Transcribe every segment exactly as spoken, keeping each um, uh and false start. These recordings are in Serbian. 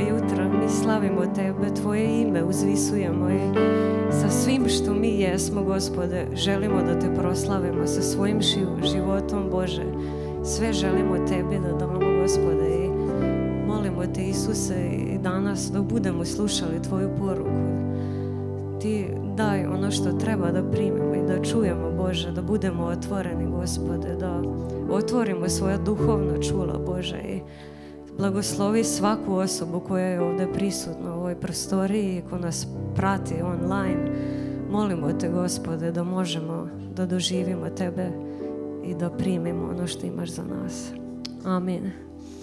jutro. Mi slavimo Tebe, Tvoje ime uzvisujemo i sa svim što mi jesmo, Gospode, želimo da Te proslavimo sa svojim životom, Bože. Sve želimo Tebi da damo, Gospode, i molimo Te, Isuse, i danas dok budemo slušali Tvoju poruku, Ti daj ono što treba da primimo i da čujemo, Bože, da budemo otvoreni, Gospode, da otvorimo svoja duhovna čula, Bože, i blagoslovi svaku osobu koja je ovdje prisutna u ovoj prostoriji i ko nas prati online. Molimo Te, Gospode, da možemo da doživimo Tebe i da primimo ono što imaš za nas. Amin.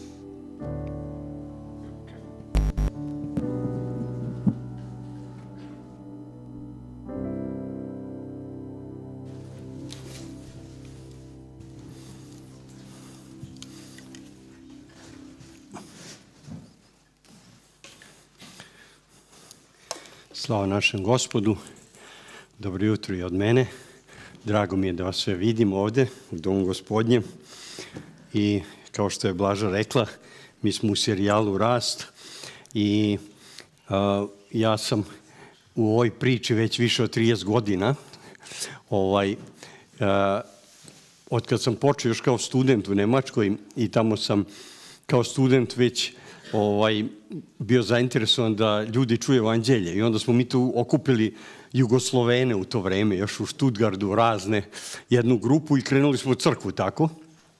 Slava našem Gospodu, dobro jutro i od mene. Drago mi je da vas sve vidim ovdje u Domu Gospodnjem. I kao što je Blaža rekla, mi smo u serijalu Rast i uh, ja sam u ovoj priči već više od trideset godina. Ovaj, uh, od kad sam počeo još kao student u Nemačkoj i tamo sam kao student već ovaj, bio zainteresovan da ljudi čuje evanđelje. I onda smo mi tu okupili Jugoslovene u to vreme, još u Stuttgartu razne, jednu grupu i krenuli smo u crkvu tako.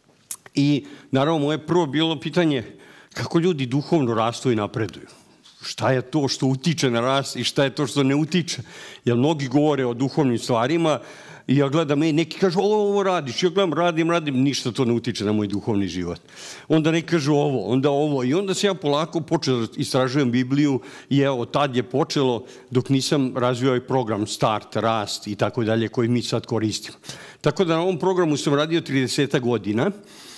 I naravno moje prvo bilo pitanje kako ljudi duhovno rastu i napreduju. Šta je to što utiče na rast i šta je to što ne utiče? Jer mnogi govore o duhovnim stvarima i ja gledam, ej, neki kažu ovo, ovo radiš, ja gledam, radim, radim, ništa to ne utiče na moj duhovni život. Onda neki kažu ovo, onda ovo i onda se ja polako počeo da istražujem Bibliju i evo, tad je počelo dok nisam razvio ovaj program Start, Rast i tako dalje koji mi sad koristimo. Tako da na ovom programu sam radio trideset godina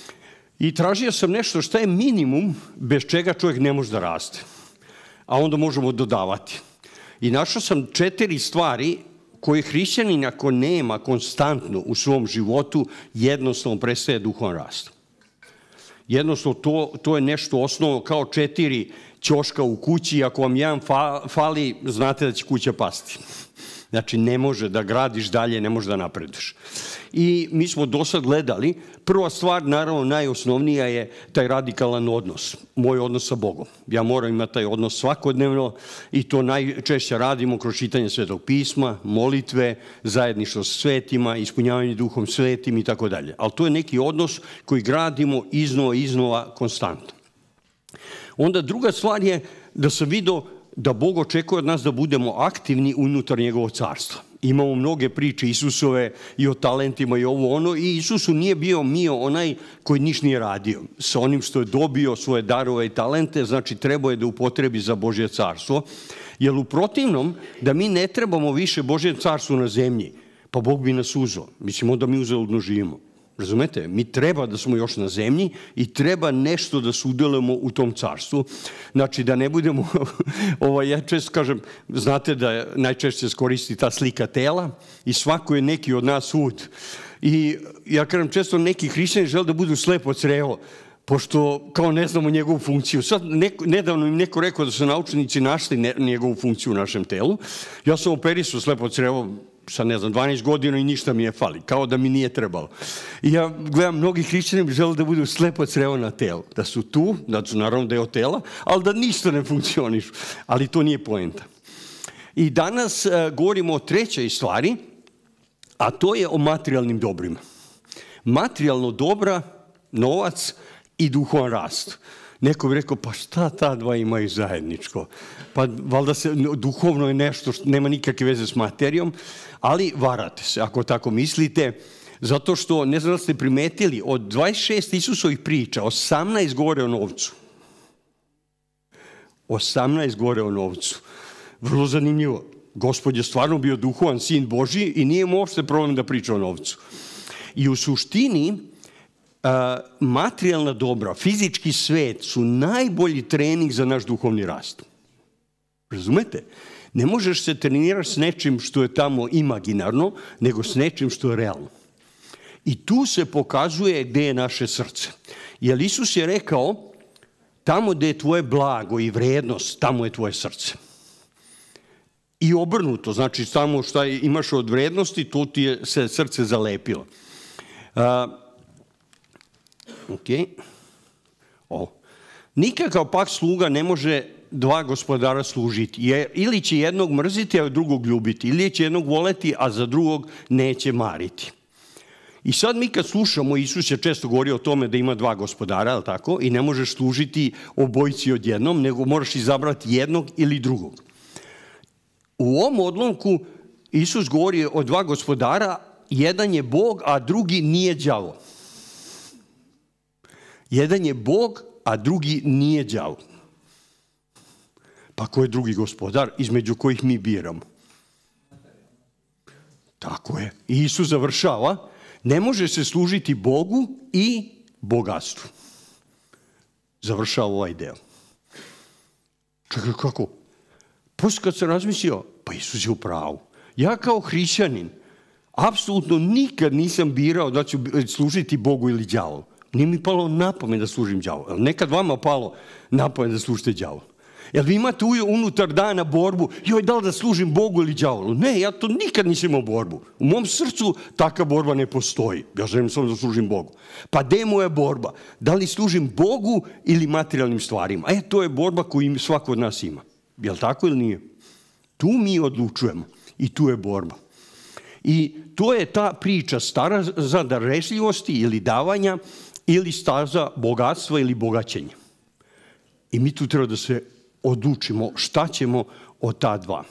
i tražio sam nešto što je minimum bez čega čovjek ne može da raste, a onda možemo dodavati. I našao sam četiri stvari koje hrišćanin ako nema konstantno u svom životu, jednostavno prestaje duhovan rast. Jednostavno to, to je nešto osnovno kao četiri ćoška u kući, ako vam jedan fali, znate da će kuća pasti. Znači ne može da gradiš dalje, ne može da napreduješ. I mi smo do sad gledali, prva stvar, naravno najosnovnija je taj radikalan odnos, moj odnos sa Bogom. Ja moram imati taj odnos svakodnevno i to najčešće radimo kroz čitanje Svetog pisma, molitve, zajedništvo sa svetima, ispunjavanje duhom svetim i tako dalje. Ali to je neki odnos koji gradimo iznova, iznova, konstantno. Onda druga stvar je da sam vidio da Bog očekuje od nas da budemo aktivni unutar njegovog carstva. Imamo mnoge priče Isusove i o talentima i ovo ono i Isusu nije bio mio onaj koji niš nije radio. Sa onim što je dobio svoje darove i talente, znači trebao je da upotrebi za Božje carstvo. Jer u protivnom, da mi ne trebamo više Božje carstvo na zemlji, pa Bog bi nas uzeo. Mislim, onda mi uzaludno živimo. Razumete? Mi treba da smo još na zemlji i treba nešto da sudjelujemo u tom carstvu. Znači da ne budemo, ovaj, ja često kažem, znate da najčešće se koristi ta slika tela i svako je neki od nas ud. I ja kažem često neki hrišćani žele da budu slepo crevo, pošto kao ne znamo njegovu funkciju. Sad neko, nedavno im neko rekao da su naučnici našli ne, njegovu funkciju u našem telu. Ja sam operisao slepo crevo sa ne znam, dvanaest godina i ništa mi je fali, kao da mi nije trebalo. I ja gledam, mnogi hrišćani bi žele da budu slepo crevo na telu, da su tu, da su naravno deo tela, ali da ništa ne funkcionišu. Ali to nije poenta. I danas uh, govorimo o trećoj stvari, a to je o materijalnim dobrima. Materijalno dobra, novac i duhovan rast. Neko bi rekao, pa šta ta dva imaju zajedničko? Pa valjda se, duhovno je nešto što nema nikakve veze s materijom, ali varate se ako tako mislite, zato što, ne znam da ste primetili, od dvadeset šest Isusovih priča, osamnaest govore o novcu. osamnaest govore o novcu. Vrlo zanimljivo. Gospod je stvarno bio duhovan sin Božji i nije mu uopšte problem da priča o novcu. I u suštini, Uh, materijalna dobra, fizički svet su najbolji trening za naš duhovni rast. Razumete? Ne možeš se trenirati s nečim što je tamo imaginarno, nego s nečim što je realno. I tu se pokazuje gdje je naše srce. Jer Isus je rekao, tamo gdje je tvoje blago i vrednost, tamo je tvoje srce. I obrnuto, znači samo šta imaš od vrednosti, to ti je se srce zalepilo. Uh, ok. O. Nikakav pak sluga ne može dva gospodara služiti. Jer ili će jednog mrziti, a drugog ljubiti. Ili će jednog voleti, a za drugog neće mariti. I sad mi kad slušamo, Isus je često govorio o tome da ima dva gospodara, ali tako? I ne možeš služiti obojici odjednom, nego moraš izabrati jednog ili drugog. U ovom odlomku Isus govori o dva gospodara, jedan je Bog, a drugi nije đavo. Jedan je Bog, a drugi nije đavo. Pa ko je drugi gospodar između kojih mi biramo? Tako je. I Isus završava, ne može se služiti Bogu i bogatstvu. Završava ovaj deo. Čekaj, kako? Poslije kad sam razmislio, pa Isus je u pravu. Ja kao hrišćanin apsolutno nikad nisam birao da ću služiti Bogu ili đavolu. Nije mi palo na pamet da služim đavolu. Nekad vama palo na pamet da služite đavolu. Jel vi imate unutar dana borbu, joj, da li da služim Bogu ili đavolu? Ne, ja to nikad nisam imao borbu. U mom srcu taka borba ne postoji. Ja želim samo da služim Bogu. Pa gde je moja borba? Da li služim Bogu ili materijalnim stvarima? E, to je borba koju svako od nas ima. Jel tako ili nije? Tu mi odlučujemo i tu je borba. I to je ta priča stara za darežljivosti ili davanja ili staza bogatstva ili bogaćenja. I mi tu treba da se odlučimo šta ćemo od ta dva.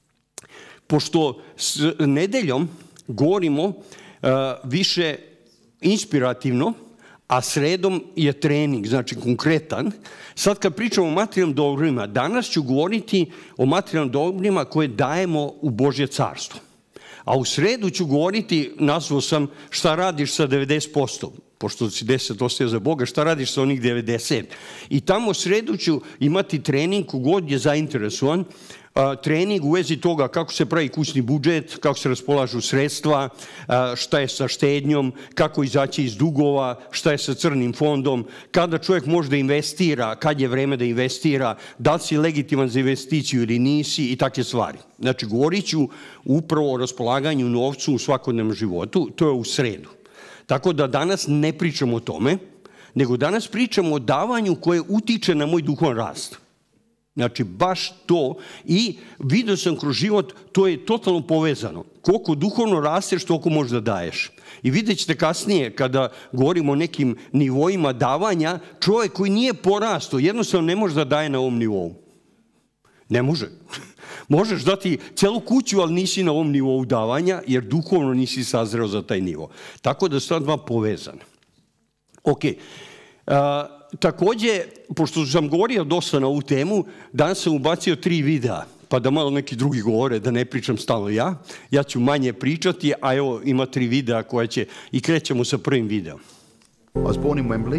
Pošto s nedeljom govorimo uh, više inspirativno, a sredom je trening, znači konkretan. Sad kad pričamo o materijalnim dobrima, danas ću govoriti o materijalnim dobrima koje dajemo u Božje carstvo. A u sredu ću govoriti, nazvao sam, šta radiš sa devedeset posto, pošto si deset ostaje za Boga, šta radiš sa onih devedeset. I tamo u sredu ću imati trening kogod je zainteresovan, trening u vezi toga kako se pravi kućni budžet, kako se raspolažu sredstva, šta je sa štednjom, kako izaći iz dugova, šta je sa crnim fondom, kada čovjek može da investira, kad je vreme da investira, da li si legitiman za investiciju ili nisi i takve stvari. Znači, govorit ću upravo o raspolaganju novcu u svakodnevnom životu, to je u sredu. Tako da danas ne pričamo o tome, nego danas pričamo o davanju koje utiče na moj duhovan rast. Znači, baš to. I vidio sam kroz život, to je totalno povezano. Koliko duhovno rasteš, toliko možeš da daješ. I vidjet ćete kasnije, kada govorimo o nekim nivoima davanja, čovjek koji nije porastao, jednostavno ne može da daje na ovom nivou. Ne može. Možeš dati celu kuću, ali nisi na ovom nivou davanja, jer duhovno nisi sazreo za taj nivo. Tako da su ta dva povezana. Ok. Uh, također, pošto sam govorio dosta na ovu temu, danas sam ubacio tri videa, pa da malo neki drugi govore, da ne pričam stalno ja. Ja ću manje pričati, a evo ima tri videa koje će, i krećemo sa prvim videom. I was born in Wembley.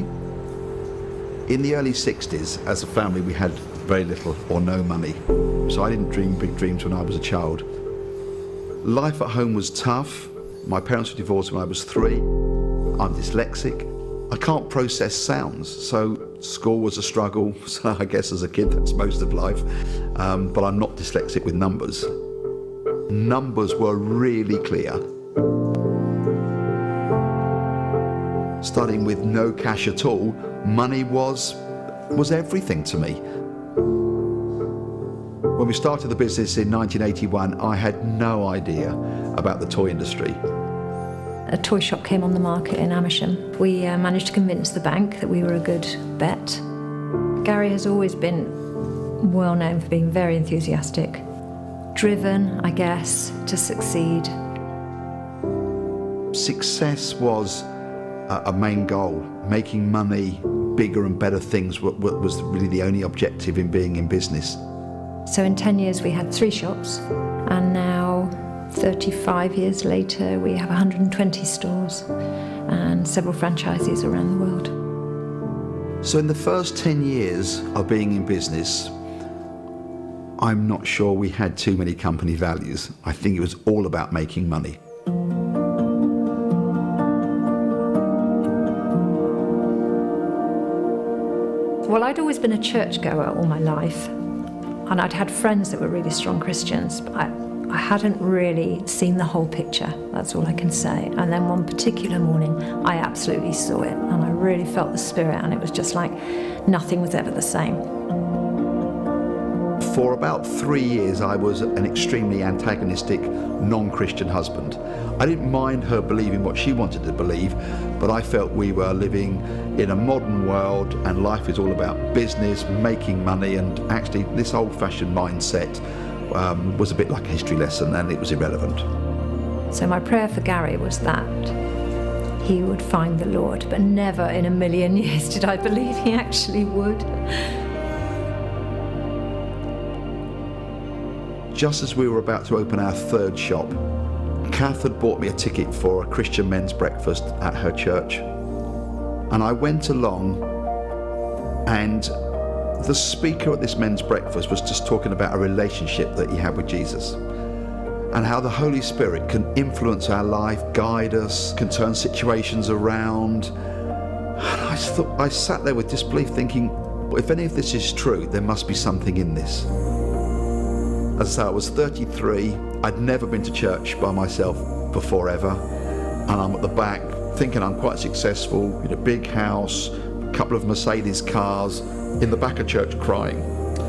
In the early sixties, as a family, we had very little or no money. So I didn't dream big dreams when I was a child. Life at home was tough. My parents were divorced when I was three. I'm dyslexic. I can't process sounds, so school was a struggle. So I guess as a kid, that's most of life. Um, but I'm not dyslexic with numbers. Numbers were really clear. Starting with no cash at all, money was, was everything to me. When we started the business in nineteen eighty-one, I had no idea about the toy industry. A toy shop came on the market in Amersham. We uh, managed to convince the bank that we were a good bet. Gary has always been well known for being very enthusiastic, driven, I guess, to succeed. Success was a, a main goal. Making money, bigger and better things was really the only objective in being in business. So in ten years we had three shops, and now thirty-five years later, we have one hundred twenty stores and several franchises around the world. So in the first ten years of being in business, I'm not sure we had too many company values. I think it was all about making money. Well, I'd always been a churchgoer all my life, and I'd had friends that were really strong Christians, but I, I hadn't really seen the whole picture, that's all I can say. And then one particular morning, I absolutely saw it, and I really felt the Spirit, and it was just like nothing was ever the same. For about three years, I was an extremely antagonistic, non-Christian husband. I didn't mind her believing what she wanted to believe, but I felt we were living in a modern world and life is all about business, making money, and actually this old-fashioned mindset um, was a bit like a history lesson, and it was irrelevant. So my prayer for Gary was that he would find the Lord, but never in a million years did I believe he actually would. Just as we were about to open our third shop, Kath had bought me a ticket for a Christian men's breakfast at her church. And I went along, and the speaker at this men's breakfast was just talking about a relationship that he had with Jesus, and how the Holy Spirit can influence our life, guide us, can turn situations around. And I thought, I sat there with disbelief thinking, well, if any of this is true, there must be something in this. As I say, I was thirty-three, I'd never been to church by myself before ever, and I'm at the back thinking I'm quite successful, in a big house, a couple of Mercedes cars, in the back of church crying.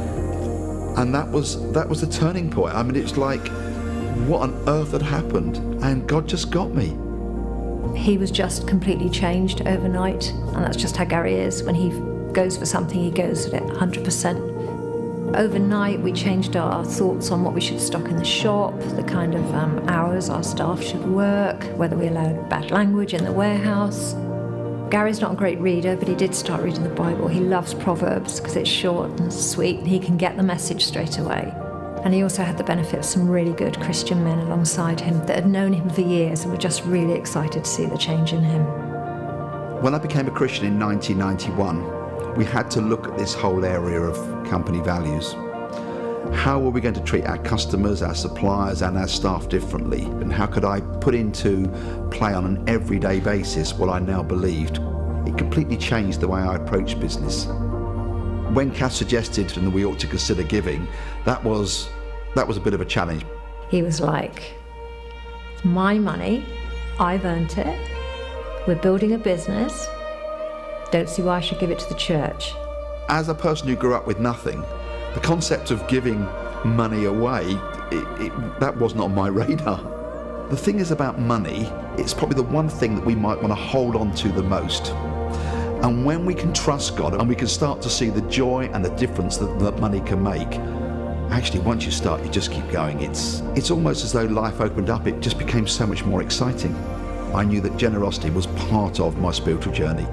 And that was, that was the turning point. I mean, it's like, what on earth had happened? And God just got me. He was just completely changed overnight, and that's just how Gary is. When he goes for something, he goes at it one hundred percent. Overnight, we changed our thoughts on what we should stock in the shop, the kind of um, hours our staff should work, whether we allowed bad language in the warehouse. Gary's not a great reader, but he did start reading the Bible. He loves Proverbs because it's short and sweet, and he can get the message straight away. And he also had the benefit of some really good Christian men alongside him that had known him for years and were just really excited to see the change in him. When I became a Christian in nineteen ninety-one, we had to look at this whole area of company values. How were we going to treat our customers, our suppliers, and our staff differently? And how could I put into play on an everyday basis what I now believed? It completely changed the way I approached business. When Kath suggested that we ought to consider giving, that was, that was a bit of a challenge. He was like, it's my money, I've earned it, we're building a business, don't see why I should give it to the church. As a person who grew up with nothing, the concept of giving money away, it, it, that wasn't on my radar. The thing is about money, it's probably the one thing that we might want to hold on to the most. And when we can trust God and we can start to see the joy and the difference that, that money can make, actually once you start, you just keep going. It's, it's almost as though life opened up, it just became so much more exciting. I knew that generosity was part of my spiritual journey.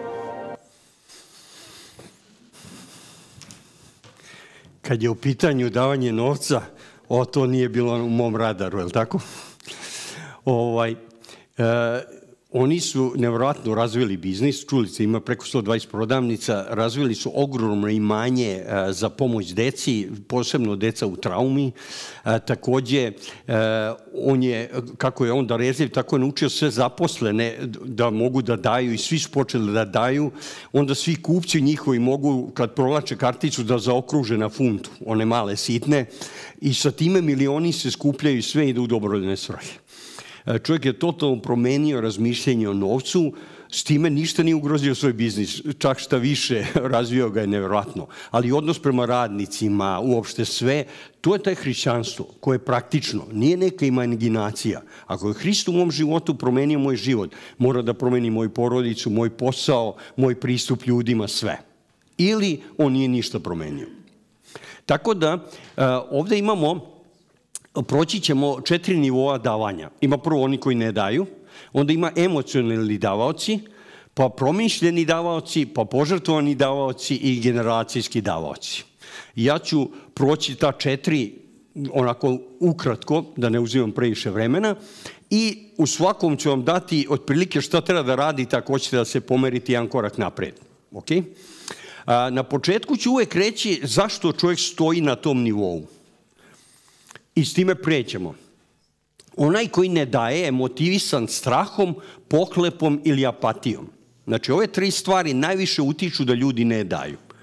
Kad je u pitanju davanje novca, o, to nije bilo u mom radaru, je li tako? Ovaj, e, oni su nevjerojatno razvili biznis, čuli ste, ima preko sto dvadeset prodavnica, razvili su ogromno imanje e, za pomoć deci, posebno deca u traumi. E, takođe, e, on je, kako je on darežljiv, tako je naučio sve zaposlene da mogu da daju i svi su počeli da daju. Onda svi kupci njihovi mogu, kad provlače karticu, da zaokruže na funtu, one male sitne, i sa time milioni se skupljaju i sve ide u dobrovoljne svrhe. Čovjek je totalno promenio razmišljanje o novcu, s time ništa nije ugrozio svoj biznis, čak šta više, razvio ga je nevjerojatno. Ali odnos prema radnicima, uopšte sve, to je taj hrišćanstvo koje je praktično, nije neka imaginacija. Ako je Hrist u mom životu promenio moj život, mora da promeni moju porodicu, moj posao, moj pristup ljudima, sve. Ili on nije ništa promenio. Tako da ovdje imamo, proći ćemo četiri nivoa davanja. Ima prvo oni koji ne daju, onda ima emocionalni davaoci, pa promišljeni davaoci, pa požrtvovani davaoci i generacijski davaoci. Ja ću proći ta četiri onako ukratko, da ne uzimam previše vremena, i u svakom ću vam dati otprilike šta treba da radite ako hoćete da se pomerite jedan korak napred. Okay? Na početku ću uvek reći zašto čovjek stoji na tom nivou. I s time prećemo. Onaj koji ne daje je motivisan strahom, pohlepom ili apatijom. Znači, ove tri stvari najviše utiču da ljudi ne daju.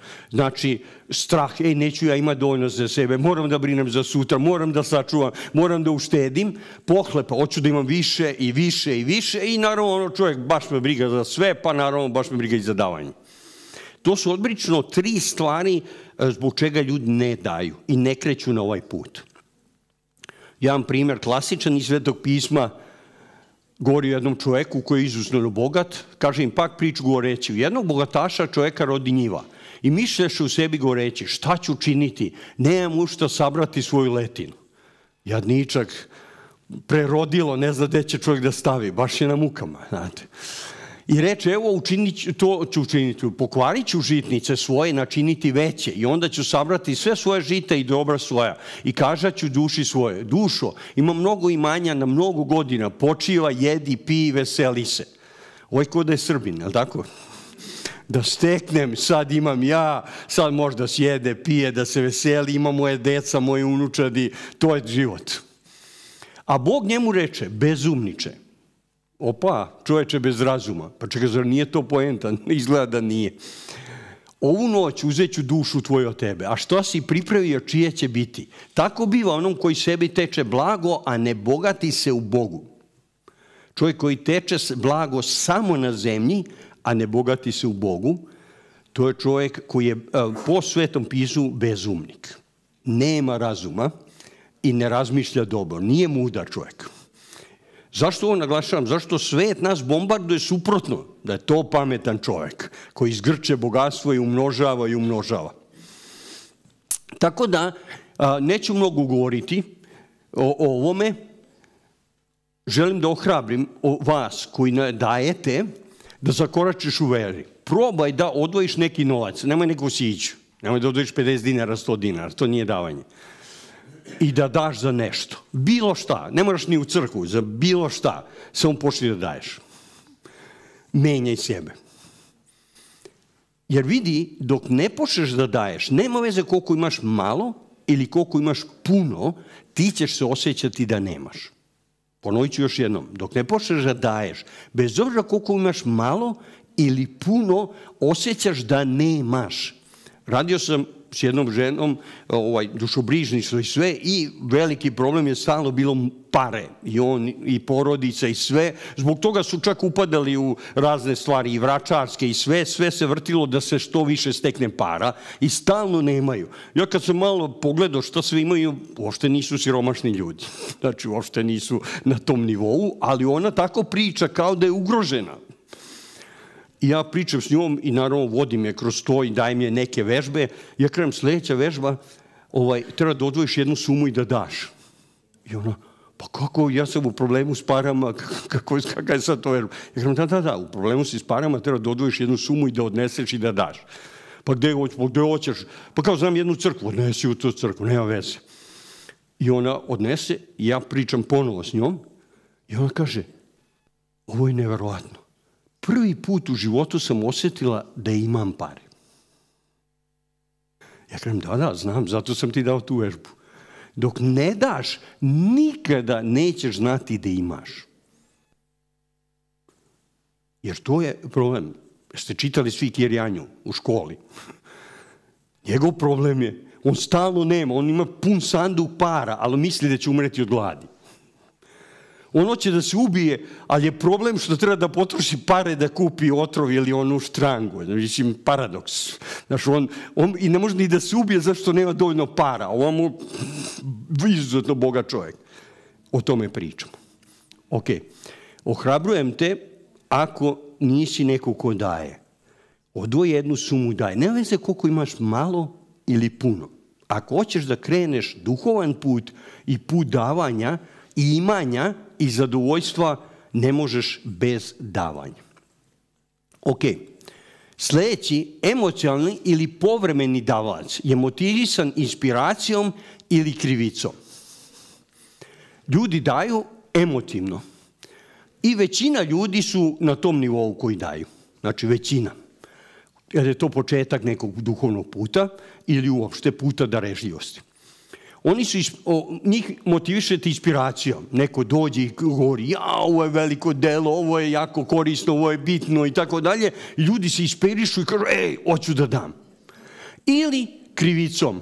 Znači, strah, ej, neću ja imati dovoljno za sebe, moram da brinem za sutra, moram da sačuvam, moram da uštedim, pohlepa, hoću da imam više i više i više i naravno ono čovjek baš me briga za sve, pa naravno baš me briga i za davanje. To su obično tri stvari zbog čega ljudi ne daju i ne kreću na ovaj put. Jedan primjer klasičan iz Svetog pisma govori o jednom čovjeku koji je izuzetno bogat, kaže im pak priču govoreći, jednog bogataša čovjeka rodi njiva i mišlješ u sebi govoreći, šta ću činiti, nemam u šta sabrati svoju letinu. Jadničak, prerodilo, ne zna gde će čovjek da stavi, baš je na mukama, znate. I reče, evo, učinit, to ću učiniti, pokvarit ću žitnice svoje, načiniti veće i onda ću sabrati sve svoje žite i dobra svoja i kažat ću duši svoje, dušo, ima mnogo imanja na mnogo godina, počiva, jedi, pij, veseli se. Ovo je ko da je Srbin, je li tako? Da steknem, sad imam ja, sad možda sjede, pije, da se veseli, ima moje deca, moje unučadi, to je život. A Bog njemu reče, bezumniče, opa, čoveče bez razuma. Pa čekaj, zar nije to poenta? Izgleda da nije. Ovu noć uzet ću dušu tvoju od tebe, a što si pripravio, čije će biti? Tako biva onom koji sebi teče blago, a ne bogati se u Bogu. Čovjek koji teče blago samo na zemlji, a ne bogati se u Bogu, to je čovjek koji je po Svetom pismu bezumnik. Nema razuma i ne razmišlja dobro. Nije mudar čovjek. Zašto ovo naglašavam? Zašto svet nas bombarduje suprotno? Da je to pametan čovjek koji izgrče bogatstvo i umnožava i umnožava. Tako da, neću mnogo govoriti o ovome. Želim da ohrabrim vas koji dajete da zakoračiš u veri. Probaj da odvojiš neki novac. Nemoj neko siću. Nemoj da odvojiš pedeset dinara, sto dinara. To nije davanje. I da daš za nešto. Bilo šta. Ne moraš ni u crkvu. Za bilo šta. Samo počni da daješ. Menjaj sebe. Jer vidi, dok ne počneš da daješ, nema veze koliko imaš malo ili koliko imaš puno, ti ćeš se osjećati da nemaš. Ponovit ću još jednom. Dok ne počneš da daješ, bez obzira koliko imaš malo ili puno, osjećaš da nemaš. Radio sam s jednom ženom, ovaj, dušobrižništvo i sve, i veliki problem je stalno bilo pare. I on, i porodica, i sve. Zbog toga su čak upadali u razne stvari, i vračarske, i sve. Sve se vrtilo da se što više stekne para i stalno nemaju. Ja kad sam malo pogledao šta sve imaju, uopšte nisu siromašni ljudi. Znači, uopšte nisu na tom nivou, ali ona tako priča kao da je ugrožena. I ja pričam s njom i naravno vodim je kroz to i dajem je neke vežbe. Ja krenem, sljedeća vežba, ovaj, treba da odvojiš jednu sumu i da daš. I ona, pa kako, ja sam u problemu s parama, kako, kakav je sad to vežba? Ja krenem, da, da, da, u problemu si s parama, treba da odvojiš jednu sumu i da odneseš i da daš. Pa gde, pa gde hoćeš? Pa kao znam jednu crkvu, odnesi u tu crkvu, nema veze. I ona odnese i ja pričam ponovo s njom i ona kaže, ovo je neverovatno. Prvi put u životu sam osjetila da imam pare. Ja kažem, da, da, znam, zato sam ti dao tu vežbu. Dok ne daš, nikada nećeš znati da imaš. Jer to je problem. Ste čitali svi Kirjanju u školi. Njegov problem je, on stalno nema, on ima pun sanduk para, ali misli da će umreti od gladi. On hoće da se ubije, ali je problem što treba da potroši pare da kupi otrov ili onu štrangu. Mislim, paradoks. Znaš, on, on i ne može ni da se ubije zašto nema dovoljno para. On mu izuzetno bogat čovjek. O tome pričamo. Ok. Ohrabrujem te ako nisi neko ko daje. Odvoji jednu sumu daje. Nema veze koliko imaš malo ili puno. Ako hoćeš da kreneš duhovan put i put davanja i imanja i zadovoljstva, ne možeš bez davanja. Ok. Sljedeći, emocionalni ili povremeni davalac je motivisan inspiracijom ili krivicom. Ljudi daju emotivno. I većina ljudi su na tom nivou koji daju. Znači većina. Jer je to početak nekog duhovnog puta ili uopšte puta darežljivosti. Oni su, njih motivišete inspiracijom. Neko dođe i govori, ja, ovo je veliko delo, ovo je jako korisno, ovo je bitno i tako dalje. Ljudi se inspirišu i kažu, ej, hoću da dam. ili krivicom.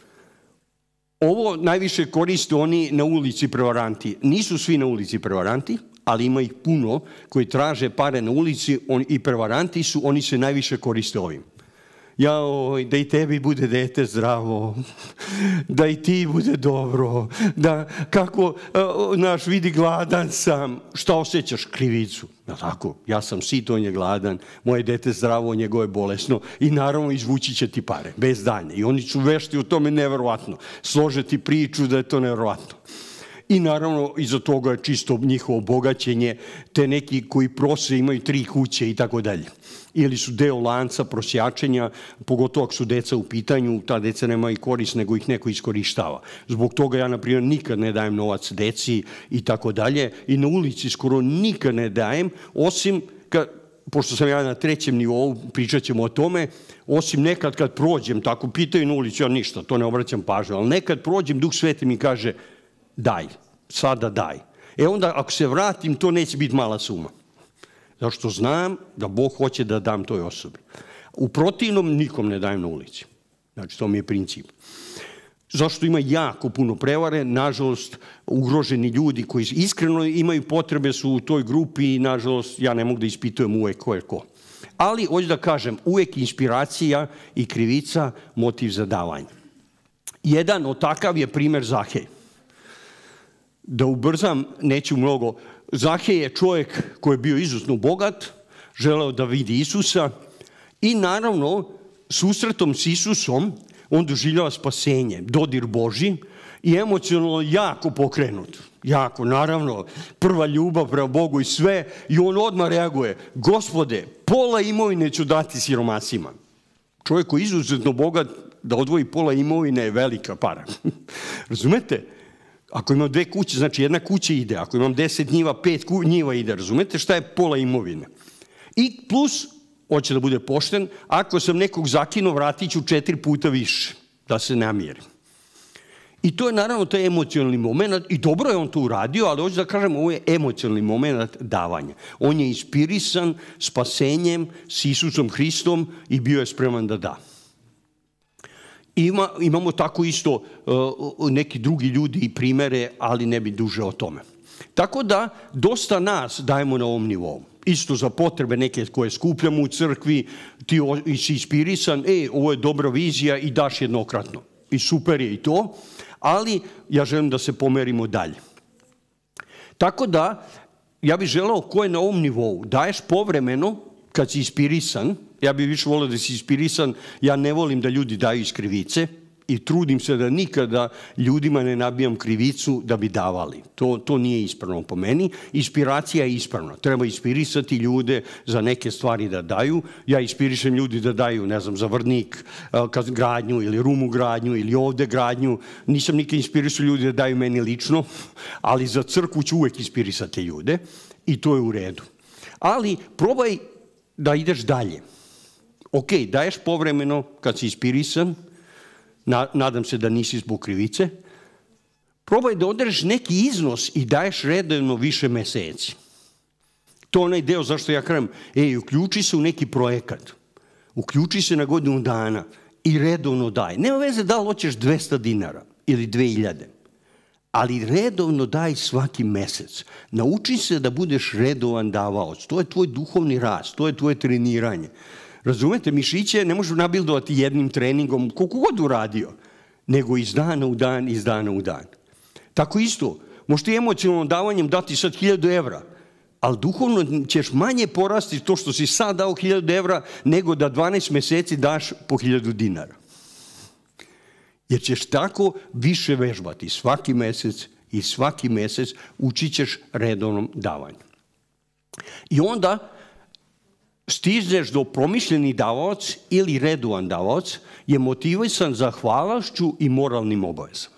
Ovo najviše koriste oni na ulici prevaranti. Nisu svi na ulici prevaranti, ali ima ih puno koji traže pare na ulici i prevaranti su, oni se najviše koriste ovim. Jao, da i tebi bude dete zdravo, da i ti bude dobro, da kako, naš, vidi, gladan sam. Šta osjećaš? Krivicu. Ja tako, ja sam sit, on je gladan, moje dete zdravo, njegovo je bolesno i naravno izvući će ti pare, bez daljnje. I oni su vešti u tome neverovatno. Slože ti priču da je to neverovatno. I naravno, iza toga je čisto njihovo bogaćenje, te neki koji prose imaju tri kuće i tako dalje. Ili su deo lanca prosjačenja, pogotovo ako su deca u pitanju, ta deca nemaju korist, nego ih neko iskorištava. Zbog toga ja, na primjer, nikad ne dajem novac deci i tako dalje. I na ulici skoro nikad ne dajem, osim, kad, pošto sam ja na trećem nivou, pričat ćemo o tome, osim nekad kad prođem, tako pitaju na ulici, ja ništa, to ne obraćam pažnju, ali nekad prođem, Duh Sveti mi kaže, daj, sada daj. E onda, ako se vratim, to neće biti mala suma. Zato što znam da Bog hoće da dam toj osobi. U protivnom, nikom ne dajem na ulici. Znači, to mi je princip. Zašto ima jako puno prevare, nažalost, ugroženi ljudi koji iskreno imaju potrebe su u toj grupi i, nažalost, ja ne mogu da ispitujem uvek ko je ko. Ali, hoću da kažem, uvek inspiracija i krivica motiv za davanje. Jedan od takav je primer Zahej. Da ubrzam, neću mnogo. Zahej je čovjek koji je bio izuzetno bogat, želeo da vidi Isusa i naravno susretom s Isusom on doživljava spasenje, dodir Božji i emocionalno jako pokrenut. Jako, naravno, prva ljubav prema Bogu i sve i on odmah reaguje, Gospode, pola imovine ću dati siromasima. Čovjek koji je izuzetno bogat, da odvoji pola imovine je velika para. Razumete? Ako imam dve kuće, znači jedna kuća ide. Ako imam deset njiva, pet njiva ide. Razumete šta je pola imovine? I plus, hoće da bude pošten, ako sam nekog zakinuo, vratit ću četiri puta više, da se namirim. I to je naravno taj emocionalni moment, i dobro je on to uradio, ali hoću da kažem, ovo je emocionalni moment davanja. On je inspirisan spasenjem s Isusom Hristom i bio je spreman da da. Ima, imamo tako isto uh, neki drugi ljudi i primere, ali ne bi duže o tome. Tako da, dosta nas dajemo na ovom nivou. Isto za potrebe neke koje skupljamo u crkvi, ti si inspirisan, e, ovo je dobra vizija i daš jednokratno. I super je i to, ali ja želim da se pomerimo dalje. Tako da, ja bih želeo ko je na ovom nivou, daješ povremeno, kad si inspirisan, ja bih više volio da si inspirisan, ja ne volim da ljudi daju iz krivice i trudim se da nikada ljudima ne nabijam krivicu da bi davali. To, to nije ispravno po meni. Inspiracija je ispravna. Treba inspirisati ljude za neke stvari da daju. Ja inspirišem ljudi da daju, ne znam, za Vrnik gradnju ili Rumu gradnju ili ovde gradnju. Nisam nikad inspirisao ljudi da daju meni lično, ali za crkvu ću uvek inspirisati ljude i to je u redu. Ali probaj da ideš dalje. Ok, daješ povremeno kad si inspirisan, nadam se da nisi zbog krivice, probaj da odreš neki iznos i daješ redovno više meseci. To je onaj deo zašto ja kažem, ej, uključi se u neki projekat, uključi se na godinu dana i redovno daj. Nema veze da li hoćeš dvesta dinara ili dve hiljade, ali redovno daj svaki mesec. Nauči se da budeš redovan davaoc. To je tvoj duhovni rast, to je tvoje treniranje. Razumete, mišiće ne možeš nabildovati jednim treningom, koliko god uradio, nego iz dana u dan, iz dana u dan. Tako isto, možeš ti emocionalnom davanjem dati sad hiljadu evra, ali duhovno ćeš manje porasti to što si sad dao hiljadu evra, nego da dvanaest meseci daš po hiljadu dinara. Jer ćeš tako više vežbati svaki mesec i svaki mesec učit ćeš redovnom davanju. I onda stižeš do promišljeni davaoc ili redovan davaoc je motivisan zahvalnošću i moralnim obavezama.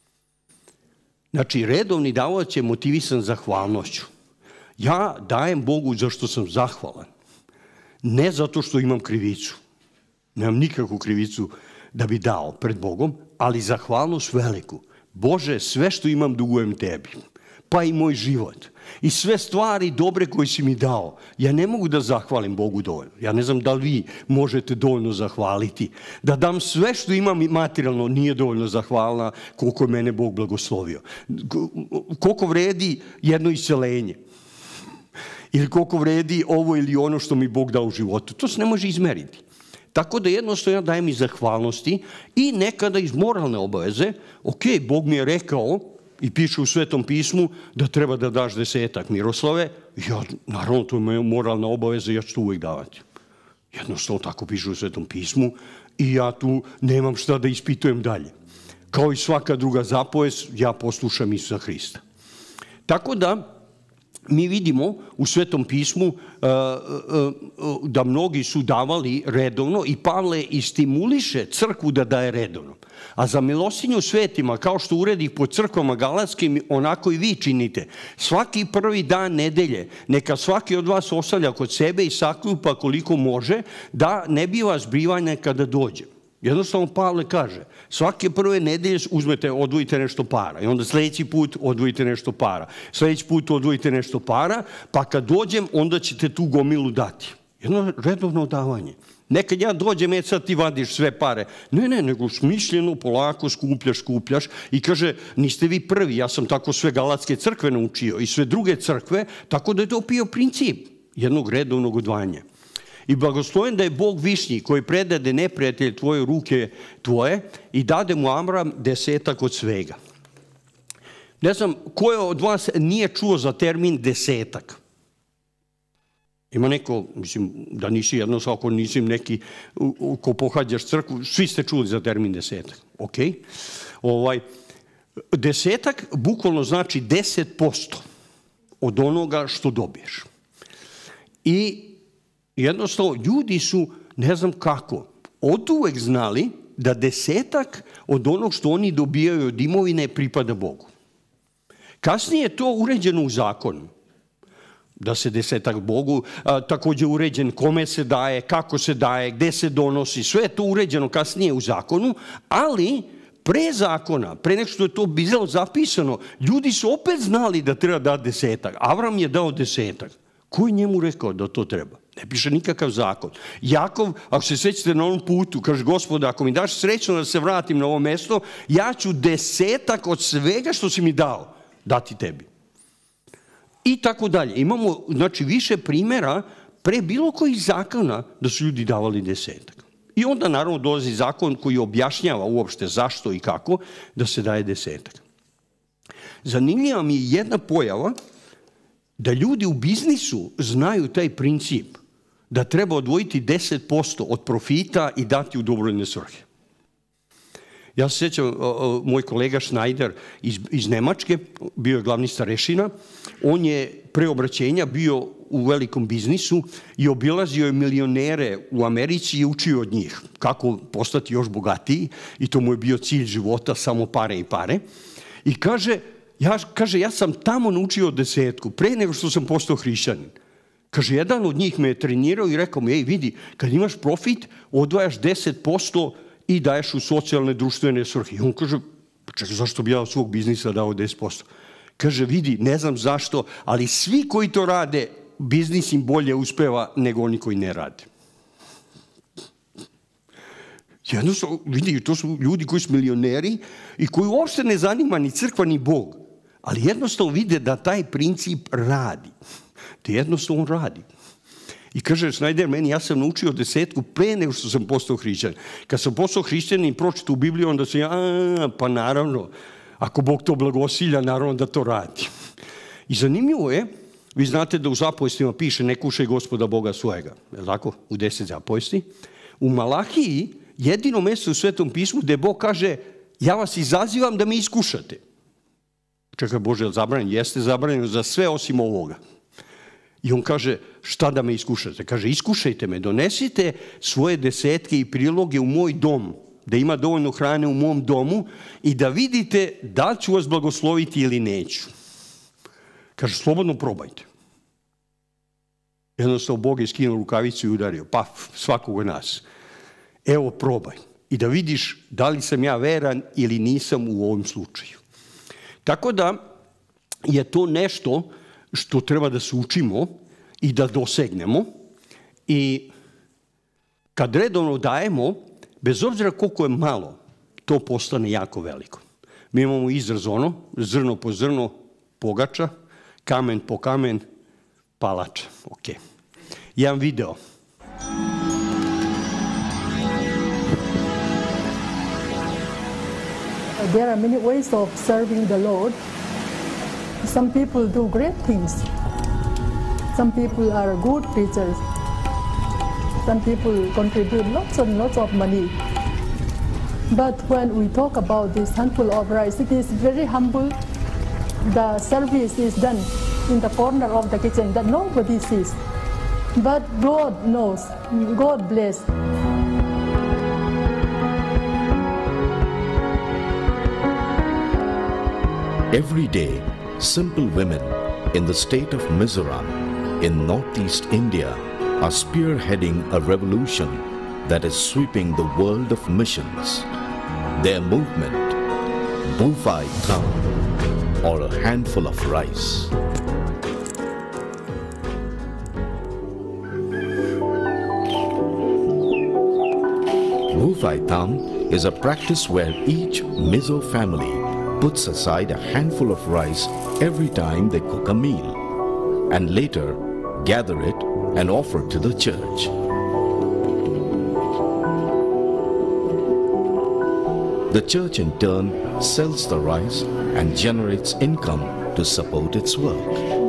Znači, redovni davaoc je motivisan zahvalnošću. Ja dajem Bogu zašto sam zahvalan. Ne zato što imam krivicu. Nemam nikakvu krivicu da bi dao pred Bogom, ali zahvalnost veliku. Bože, sve što imam dugujem tebi. pa i moj život. I sve stvari dobre koje si mi dao. Ja ne mogu da zahvalim Bogu dovoljno. Ja ne znam da li vi možete dovoljno zahvaliti. Da dam sve što imam materijalno nije dovoljno zahvalna koliko je mene Bog blagoslovio. Koliko vredi jedno isceljenje. Ili koliko vredi ovo ili ono što mi Bog dao u životu. To se ne može izmeriti. Tako da jednostavno ja dajem iz zahvalnosti i nekada iz moralne obaveze. Ok, Bog mi je rekao i piše u Svetom pismu da treba da daš desetak, Miroslave. Ja, naravno, to je moja moralna obaveza i ja ću to uvijek davati. Jednostavno tako piše u Svetom pismu i ja tu nemam šta da ispitujem dalje. Kao i svaka druga zapovest, ja poslušam Isusa Hrista. Tako da mi vidimo u Svetom pismu da mnogi su davali redovno i Pavle i stimuliše crkvu da daje redovno. A za milostinju svetima, kao što uredi po crkvama galatskim, onako i vi činite. Svaki prvi dan nedelje, neka svaki od vas ostavlja kod sebe i sakljupa koliko može, da ne bi vas brivanje kada dođe. Jednostavno Pavle kaže, svake prve nedelje uzmete, odvojite nešto para i onda sljedeći put odvojite nešto para. Sljedeći put odvojite nešto para, pa kad dođem, onda ćete tu gomilu dati. Jedno redovno davanje. Nekad ja dođem, e sad ti vadiš sve pare. Ne, ne, nego smišljeno, polako skupljaš, skupljaš i kaže, niste vi prvi, ja sam tako sve galatske crkve naučio i sve druge crkve, tako da je to bio princip jednog redovnog odvajanja. I blagosloven da je Bog višnji koji predade neprijatelj tvoje ruke tvoje i dade mu Amram desetak od svega. Ne znam, ko je od vas nije čuo za termin desetak? Ima neko, mislim, da nisi jednostavno, ako nisi neki ko pohađaš crkvu, svi ste čuli za termin desetak. Ok. Ovaj, desetak bukvalno znači deset posto od onoga što dobiješ. I jednostavno, ljudi su, ne znam kako, od uvek znali da desetak od onog što oni dobijaju od imovine pripada Bogu. Kasnije je to uređeno u zakonu. Da se desetak Bogu, a, također uređen kome se daje, kako se daje, gde se donosi, sve je to uređeno kasnije u zakonu, ali pre zakona, pre nego što je to bilo zapisano, ljudi su opet znali da treba dati desetak. Avram je dao desetak. Ko je njemu rekao da to treba? Ne piše nikakav zakon. Jakov, ako se sjećate na onom putu, kaže, Gospode, ako mi daš srećno da se vratim na ovo mesto, ja ću desetak od svega što si mi dao dati tebi. I tako dalje. Imamo, znači, više primjera pre bilo kojih zakona da su ljudi davali desetak. I onda, naravno, dolazi zakon koji objašnjava uopšte zašto i kako da se daje desetak. Zanimljiva mi je jedna pojava da ljudi u biznisu znaju taj princip da treba odvojiti deset posto od profita i dati u dobrovoljne svrhe. Ja se sjećam, moj kolega Schneider iz, iz Nemačke, bio je glavni starešina, on je pre obraćenja bio u velikom biznisu i obilazio je milionere u Americi i učio od njih kako postati još bogatiji i to mu je bio cilj života, samo pare i pare. I kaže, ja, kaže, ja sam tamo naučio desetku, pre nego što sam postao hrišćanin. Kaže, jedan od njih me je trenirao i rekao mi, ej, vidi, kad imaš profit, odvajaš deset posto i daješ u socijalne društvene svrhe. I on kaže, čekaj, zašto bi ja od svog biznisa dao deset posto? Kaže, vidi, ne znam zašto, ali svi koji to rade, biznis im bolje uspeva nego oni koji ne rade. Jednostavno, vidi, to su ljudi koji su milioneri i koji uopšte ne zanima ni crkva ni Bog, ali jednostavno vide da taj princip radi. Da jednostavno on radi. I kaže Schneider meni, ja sam naučio desetku pre nego što sam postao hrišćan. Kad sam postao hrišćan i pročitao u Bibliju, onda sam ja, a, pa naravno, ako Bog to blagosilja, naravno da to radi. I zanimljivo je, vi znate da u zapovestima piše ne kušaj Gospoda Boga svojega, je li tako? U deset zapovesti. U Malahiji, jedino mjesto u Svetom pismu gdje Bog kaže, ja vas izazivam da me iskušate. Čekaj, Bože, je li zabranjeno? Jeste zabranjeno za sve osim ovoga. I on kaže, šta da me iskušate? Kaže, iskušajte me, donesite svoje desetke i priloge u moj dom, da ima dovoljno hrane u mom domu i da vidite da li ću vas blagosloviti ili neću. Kaže, slobodno probajte. Jednostavno, Bog je skinuo rukavicu i udario, paf, svakog od nas. Evo, probaj. I da vidiš da li sam ja veran ili nisam u ovom slučaju. Tako da, je to nešto što treba da se učimo i da dosegnemo. I kad redovno dajemo, bez obzira koliko je malo, to postane jako veliko. Mi imamo izraz ono, zrno po zrno pogača, kamen po kamen palača. Ok. Jedan video. There are many ways of serving the Lord. Some people do great things. Some people are good preachers. Some people contribute lots and lots of money. But when we talk about this handful of rice, it is very humble. The service is done in the corner of the kitchen that nobody sees. But God knows, God bless. Every day, simple women in the state of Mizoram in northeast India are spearheading a revolution that is sweeping the world of missions. Their movement, Bufai Tham, or a handful of rice. Bufai Tham is a practice where each Mizo family puts aside a handful of rice every time they cook a meal, and later gather it and offer it to the church. The church in turn sells the rice and generates income to support its work.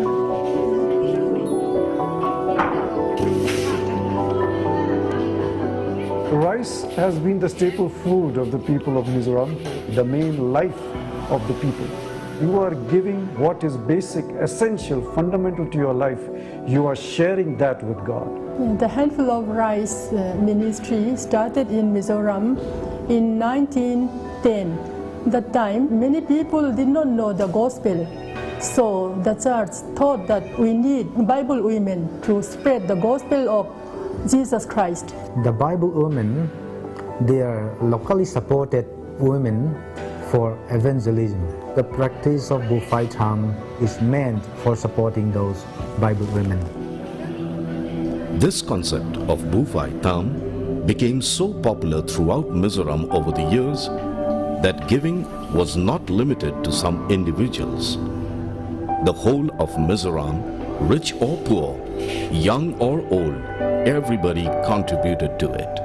Rice has been the staple food of the people of Mizoram, the main life of the people. You are giving what is basic, essential, fundamental to your life. You are sharing that with God. The Handful of Rice uh, ministry started in Mizoram in nineteen ten. That time, many people did not know the gospel. So the church thought that we need Bible women to spread the gospel of Jesus Christ. The Bible women, they are locally supported women for evangelism. The practice of Bufai Tham is meant for supporting those Bible women. This concept of Bufai Tham became so popular throughout Mizoram over the years that giving was not limited to some individuals. The whole of Mizoram, rich or poor, young or old, everybody contributed to it.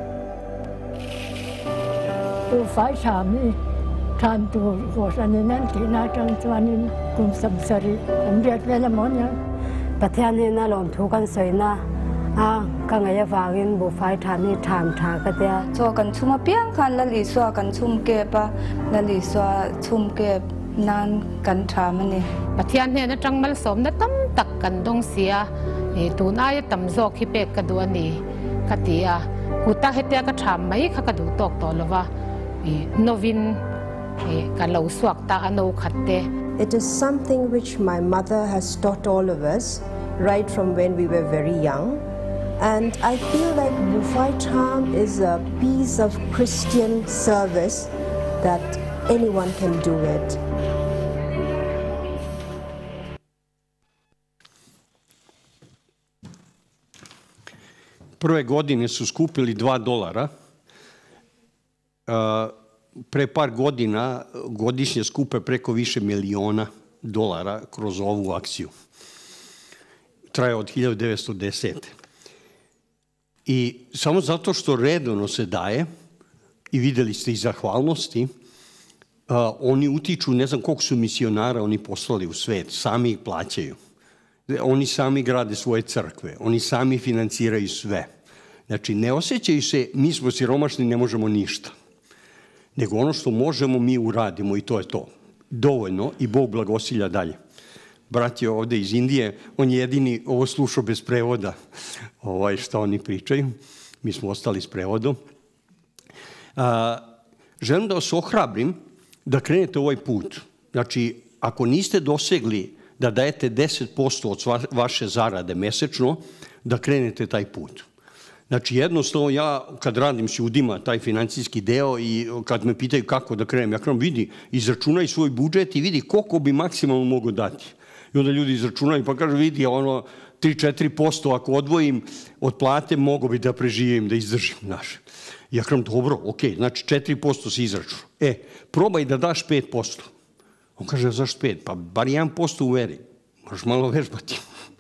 Bufai Tham Tham tu was an inanti na tang tuanin kum samsari umbiat vela monya pathiani na lom thukan soina a kangaya wagin Bufai Tham ni tham tha ka tia so kan chuma piang khan la li swa kan chum ke pa la li swa chum ke nan kan thamani pathian ne na tangmal som na tam tak kan dong sia e tunai tam zok hi pek ka duani katia kuta hetia ka tham mai kha ka du tok to lova e novin It is something which my mother has taught all of us right from when we were very young, and I feel like Bufai Tham is a piece of Christian service that anyone can do it. Prve godine su skupili dva dolara. Uh, Pre par godina godišnje skupe preko više miliona dolara kroz ovu akciju. Traje od hiljadu devetsto desete. I samo zato što redovno se daje, i videli ste i zahvalnosti, uh, oni utiču, ne znam koliko su misionara oni poslali u svet, sami ih plaćaju. Oni sami grade svoje crkve, oni sami financiraju sve. Znači, ne osjećaju se, mi smo siromašni, ne možemo ništa. Nego ono što možemo mi uradimo i to je to. Dovoljno i Bog blagosilja dalje. Brat je ovde iz Indije, on je jedini ovo slušao bez prevoda, ovaj, šta oni pričaju. Mi smo ostali s prevodom. A, želim da vas ohrabrim da krenete ovaj put. Znači, ako niste dosegli da dajete deset posto od vaše zarade mesečno, da krenete taj put. Znači, jednostavno ja, kad radim s ljudima taj financijski deo i kad me pitaju kako da krenem, ja kažem, vidi, izračunaj svoj budžet i vidi koliko bi maksimalno mogo dati. I onda ljudi izračunaju pa kažu, vidi, ono, tri do četiri posto ako odvojim od plate, mogo bi da preživim, da izdržim, znaš. Ja kažem, dobro, okej, znači četiri posto si izračunao. E, probaj da daš pet posto. On kaže, zašto pet? Pa bar jedan posto u veri. Moraš malo vežbati.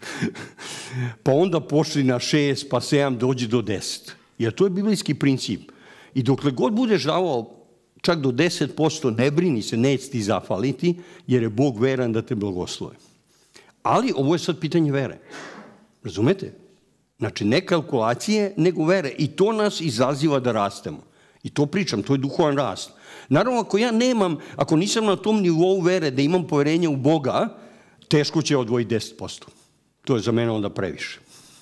Pa onda pošli na šest, pa sedam, dođi do deset. Jer to je biblijski princip. I dokle god budeš davao čak do deset posto, ne brini se, neće ti zafaliti, jer je Bog veran da te blagoslovi. Ali ovo je sad pitanje vere. Razumete? Znači, ne kalkulacije, nego vere. I to nas izaziva da rastemo. I to pričam, to je duhovan rast. Naravno, ako ja nemam, ako nisam na tom nivou vere da imam poverenje u Boga, teško će odvojiti deset posto. To je za mene onda previše.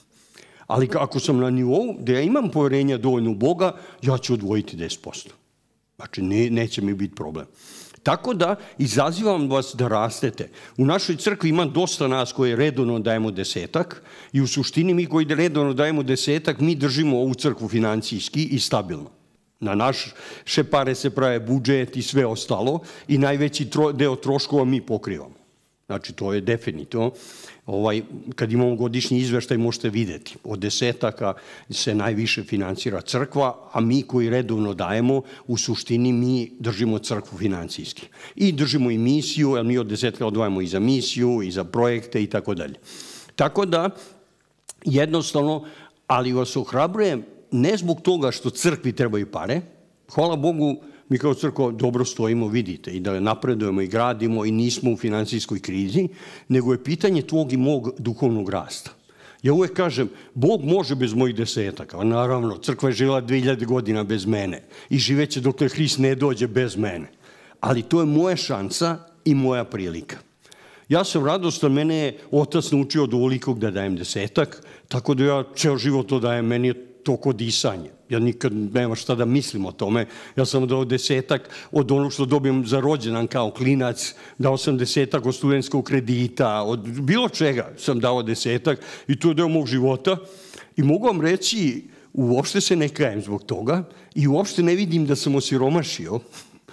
Ali ako sam na nivou da ja imam poverenja dovoljno u Boga, ja ću odvojiti deset posto. Znači, ne, neće mi biti problem. Tako da, izazivam vas da rastete. U našoj crkvi ima dosta nas koji redovno dajemo desetak i u suštini mi koji redovno dajemo desetak, mi držimo ovu crkvu financijski i stabilno. Na naše pare se prave budžet i sve ostalo i najveći deo troškova mi pokrivamo. Znači, to je definitivno. Ovaj, kad imamo godišnji izveštaj možete vidjeti. Od desetaka se najviše financira crkva, a mi koji redovno dajemo, u suštini mi držimo crkvu financijski. I držimo i misiju, jer mi od desetka odvajamo i za misiju, i za projekte i tako dalje. Tako da, jednostavno, ali vas ohrabrujem, ne zbog toga što crkvi trebaju pare, hvala Bogu, mi kao crkva dobro stojimo, vidite, i da napredujemo i gradimo i nismo u finansijskoj krizi, nego je pitanje tvog i mog duhovnog rasta. Ja uvek kažem, Bog može bez mojih desetaka, naravno, crkva je živjela dve hiljade godina bez mene i živeće dok Hrist ne dođe bez mene. Ali to je moja šansa i moja prilika. Ja sam radostan, mene je otac naučio od ovolikog da dajem desetak, tako da ja ceo život to dajem, meni je to ko disanje. Ja nikad nema šta da mislim o tome. Ja sam dao desetak od onog što dobijem za rođendan kao klinac, dao sam desetak od studentskog kredita, od bilo čega sam dao desetak i to je deo mog života. I mogu vam reći, uopšte se ne kajem zbog toga i uopšte ne vidim da sam osiromašio,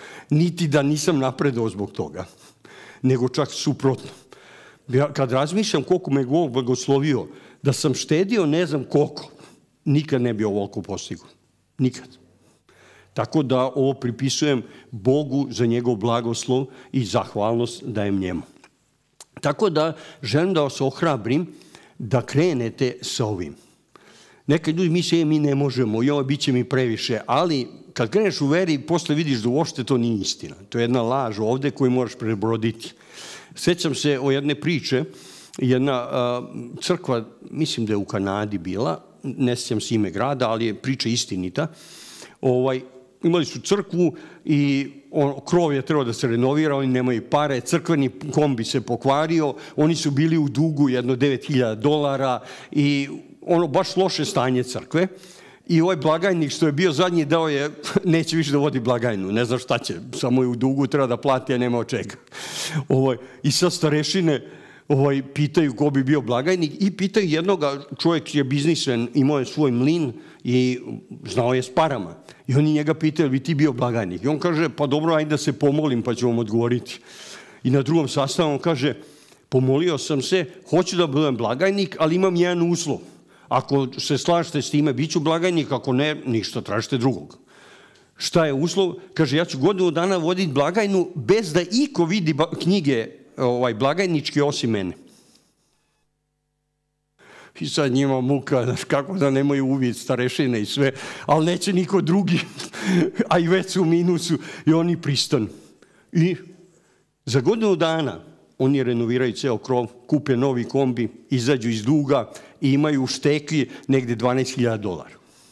niti da nisam napredao zbog toga, nego čak suprotno. Ja, kad razmišljam koliko me Bog blagoslovio, da sam štedio ne znam koliko, nikad ne bi ovoliko postigao. Nikad. Tako da ovo pripisujem Bogu za njegov blagoslov i zahvalnost dajem njemu. Tako da želim da vas ohrabrim da krenete sa ovim. Nekad ljudi misle, mi ne možemo, i ovo bit će mi previše, ali kad kreneš u veri, posle vidiš da uopšte to nije istina. To je jedna laž ovde koju moraš prebroditi. Sećam se o jedne priče, jedna crkva, mislim da je u Kanadi bila, ne sjećam se ime grada, ali je priča istinita. Ovaj, imali su crkvu i on, krov je trebao da se renovira, oni nemaju pare, crkveni kombi se pokvario, oni su bili u dugu jedno devet hiljada dolara i ono baš loše stanje crkve. I ovaj blagajnik što je bio zadnji dao je, neće više da vodi blagajnu, ne znam šta će, samo je u dugu, treba da plati, a nema od čega. Ovaj, I sad starešine ovaj, pitaju ko bi bio blagajnik i pitaju jednoga, čovjek je biznismen, imao je svoj mlin i znao je s parama. I oni njega pitaju, bi ti bio blagajnik? I on kaže, pa dobro, ajde da se pomolim pa ću vam odgovoriti. I na drugom sastavu on kaže, pomolio sam se, hoću da budem blagajnik, ali imam jedan uslov. Ako se slažete s time, bit ću blagajnik, ako ne, ništa, tražite drugog. Šta je uslov? Kaže, ja ću godinu dana voditi blagajnu bez da iko vidi knjige ovaj, blagajničke osim mene. I sad njima muka, kako da nemaju uvid starešine i sve, ali neće niko drugi, a i već su u minusu i oni pristanu. I za godinu dana oni renoviraju ceo krov, kupe novi kombi, izađu iz duga i imaju u šteki negde dvanaest hiljada dolara.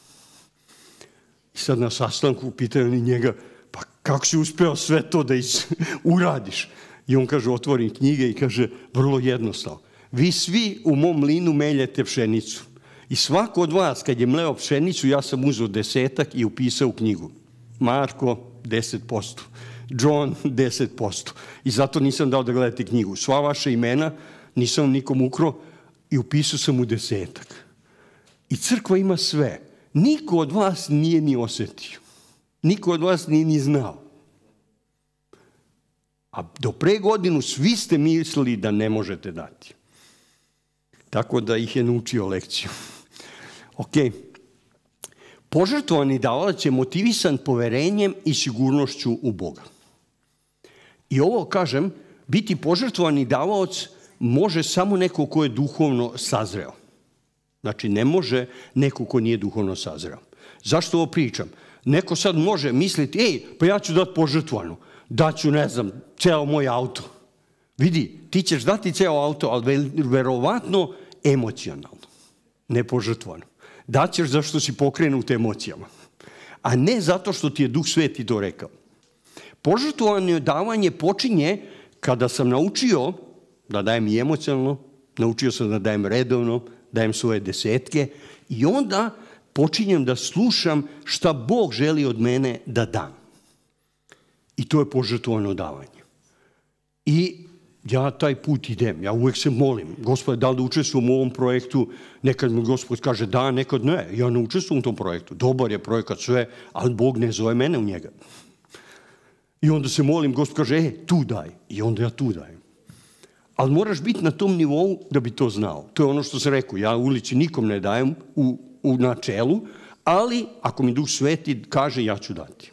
I sad na sastanku pitaju oni njega, pa kako si uspeo sve to da uradiš? I on kaže, otvorim knjige i kaže, vrlo jednostavno. Vi svi u mom mlinu meljete pšenicu. I svako od vas, kad je mleo pšenicu, ja sam uzeo desetak i upisao u knjigu. Marko, deset posto. John, deset posto. I zato nisam dao da gledate knjigu. Sva vaša imena, nisam vam nikom ukro i upisao sam u desetak. I crkva ima sve. niko od vas nije ni osjetio. Niko od vas nije ni znao. A do pre godinu svi ste mislili da ne možete dati. Tako da ih je naučio lekciju. Ok. Požrtvovani davalac je motivisan poverenjem i sigurnošću u Boga. I ovo, kažem, biti požrtvovani davalac može samo neko ko je duhovno sazreo. Znači, ne može neko ko nije duhovno sazreo. Zašto ovo pričam? Neko sad može misliti, ej, pa ja ću dati požrtvovanu. Daću, ne znam, ceo moj auto. Vidi, ti ćeš dati ceo auto, ali verovatno emocionalno, ne požrtvovano. Daćeš zašto si pokrenut emocijama, a ne zato što ti je Duh Sveti to rekao. Požrtvovano davanje počinje kada sam naučio da dajem i emocionalno, naučio sam da dajem redovno, dajem svoje desetke i onda počinjem da slušam šta Bog želi od mene da dam. I to je požrtvovano davanje. I ja taj put idem, ja uvek se molim, Gospode, da li da učestvujem u ovom projektu, nekad mi Gospod kaže da, nekad ne, ja ne učestvujem u tom projektu, dobar je projekat sve, ali Bog ne zove mene u njega. I onda se molim, Gospod kaže, e, tu daj, i onda ja tu dajem. Ali moraš biti na tom nivou da bi to znao. To je ono što sam rekao, ja u ulici nikom ne dajem u, u načelu, ali ako mi Duh Sveti kaže, ja ću dati.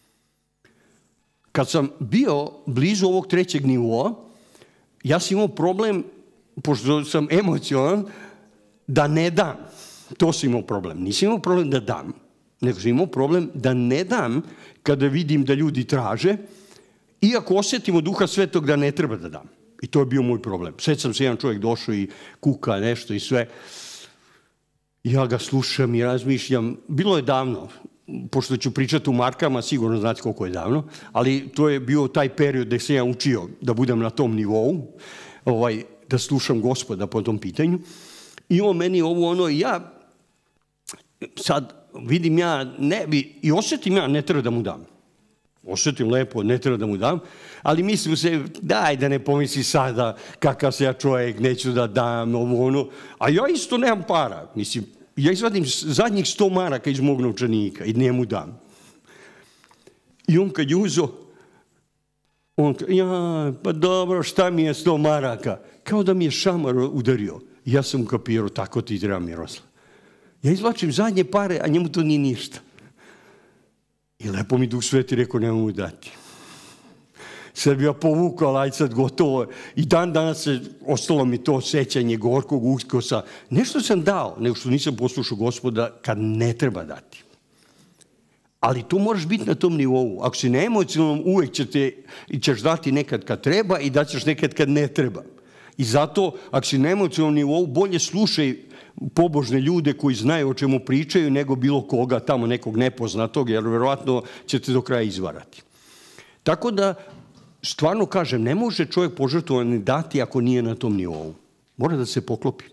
Kad sam bio blizu ovog trećeg nivoa, ja sam imao problem, pošto sam emocionalan, da ne dam. To sam imao problem. Nisam imao problem da dam, nego sam imao problem da ne dam kada vidim da ljudi traže, iako osjetim od Duha Svetog da ne treba da dam. I to je bio moj problem. Sjećam se, jedan čovjek došao i kuka nešto i sve. Ja ga slušam i razmišljam. Bilo je davno, pošto ću pričati u markama, sigurno znate koliko je davno, ali to je bio taj period gde sam ja učio da budem na tom nivou, ovaj, da slušam Gospoda po tom pitanju. I on meni ovo ono, ja sad vidim ja, ne bi, i osjetim ja, ne treba da mu dam. Osjetim lepo, ne treba da mu dam, ali mislim se, daj da ne pomisli sada kakav se ja čovjek, neću da dam, ovo ono, a ja isto nemam para, mislim, ja izvadim zadnjih sto maraka iz mog novčanika i njemu dam. I on kad je uzo, on kaže, ja, pa dobro, šta mi je sto maraka? Kao da mi je šamar udario. Ja sam ukapirao, tako ti treba, Miroslav. Ja izvlačim zadnje pare, a njemu to nije ništa. I lepo mi Duh Sveti rekao, nema mu dati. Sad bi ja povukao, ali ajde sad gotovo. I dan danas se ostalo mi to sećanje gorkog uskosa. Nešto sam dao, nego što nisam poslušao Gospoda kad ne treba dati. Ali tu moraš biti na tom nivou. Ako si na emocionalnom, uvek ćeš dati nekad kad treba i daćeš nekad kad ne treba. I zato, ako si na emocionalnom nivou, bolje slušaj pobožne ljude koji znaju o čemu pričaju nego bilo koga tamo nekog nepoznatog, jer verovatno će te do kraja izvarati. Tako da, stvarno kažem, ne može čovjek požrtvovani dati ako nije na tom nivou. Mora da se poklopi.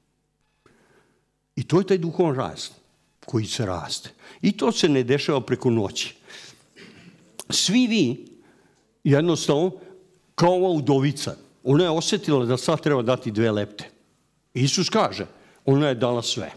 I to je taj duhovan rast koji se raste. I to se ne dešava preko noći. Svi vi, jednostavno, kao ova udovica, ona je osjetila da sad treba dati dve lepte. Isus kaže, ona je dala sve.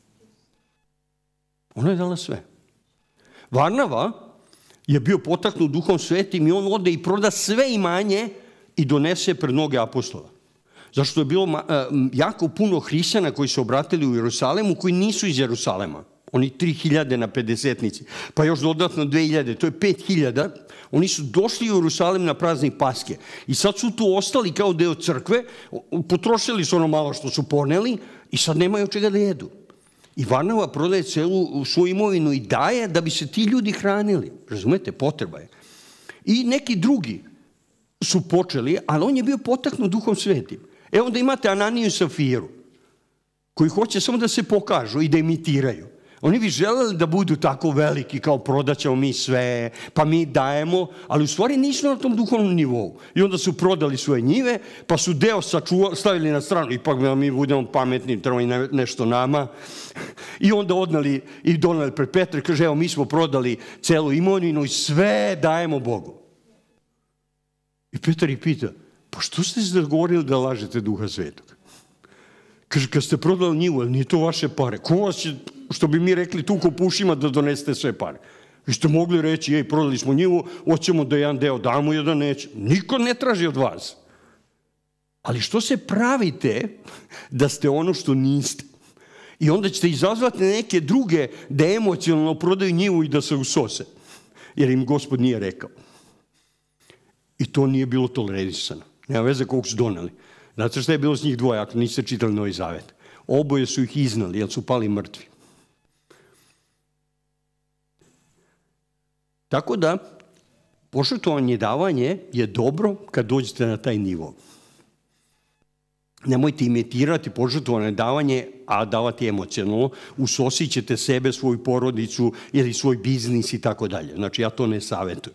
Ona je dala sve. Varnava je bio potaknut Duhom Svetim i on ode i proda sve imanje i donese pred noge apostola. Zašto je bilo jako puno hrišćana koji su obratili u Jerusalemu, koji nisu iz Jerusalema. Oni tri hiljade na pedesetnici, pa još dodatno dve hiljade, to je pet hiljada. Oni su došli u Jerusalim na praznik Paske i sad su tu ostali kao deo crkve, potrošili su ono malo što su poneli i sad nemaju od čega da jedu. I Varnava prodaje celu svoju imovinu i daje da bi se ti ljudi hranili. Razumete, potreba je. I neki drugi su počeli, ali on je bio potaknut Duhom Svetim. E onda imate Ananiju i Safiru, koji hoće samo da se pokažu i da imitiraju. Oni bi želeli da budu tako veliki, kao prodaćemo mi sve, pa mi dajemo, ali u stvari nisu na tom duhovnom nivou. I onda su prodali svoje njive, pa su deo stavili na stranu, ipak mi budemo pametni, treba i nešto nama. I onda odnali i donali pred Petra i kaže, evo mi smo prodali celu imovinu i sve dajemo Bogu. I Petar ih pita, pa što ste se dogovorili da lažete Duha Svetog? Kaže, kad ste prodali njivu, ali nije to vaše pare, ko vas će što bi mi rekli tuko pušima da donesete sve pare. Vi ste mogli reći, ej, prodali smo njivu, hoćemo da jedan deo damo, jedan neće. Niko ne traži od vas. Ali što se pravite da ste ono što niste? I onda ćete izazvati neke druge da emocionalno prodaju njivu i da se usose. Jer im Gospod nije rekao. I to nije bilo tolerisano. Nema veze koliko su doneli. Znate šta je bilo s njih dvoje, ako niste čitali Novi Zavet? Oboje su ih iznali, jer su pali mrtvi. Tako da, požrtvovanje i davanje je dobro kad dođete na taj nivo. Nemojte imitirati požrtvovanje davanje, a davati emocionalno. Usosit ćete sebe, svoju porodicu ili svoj biznis i tako dalje. Znači, ja to ne savjetujem.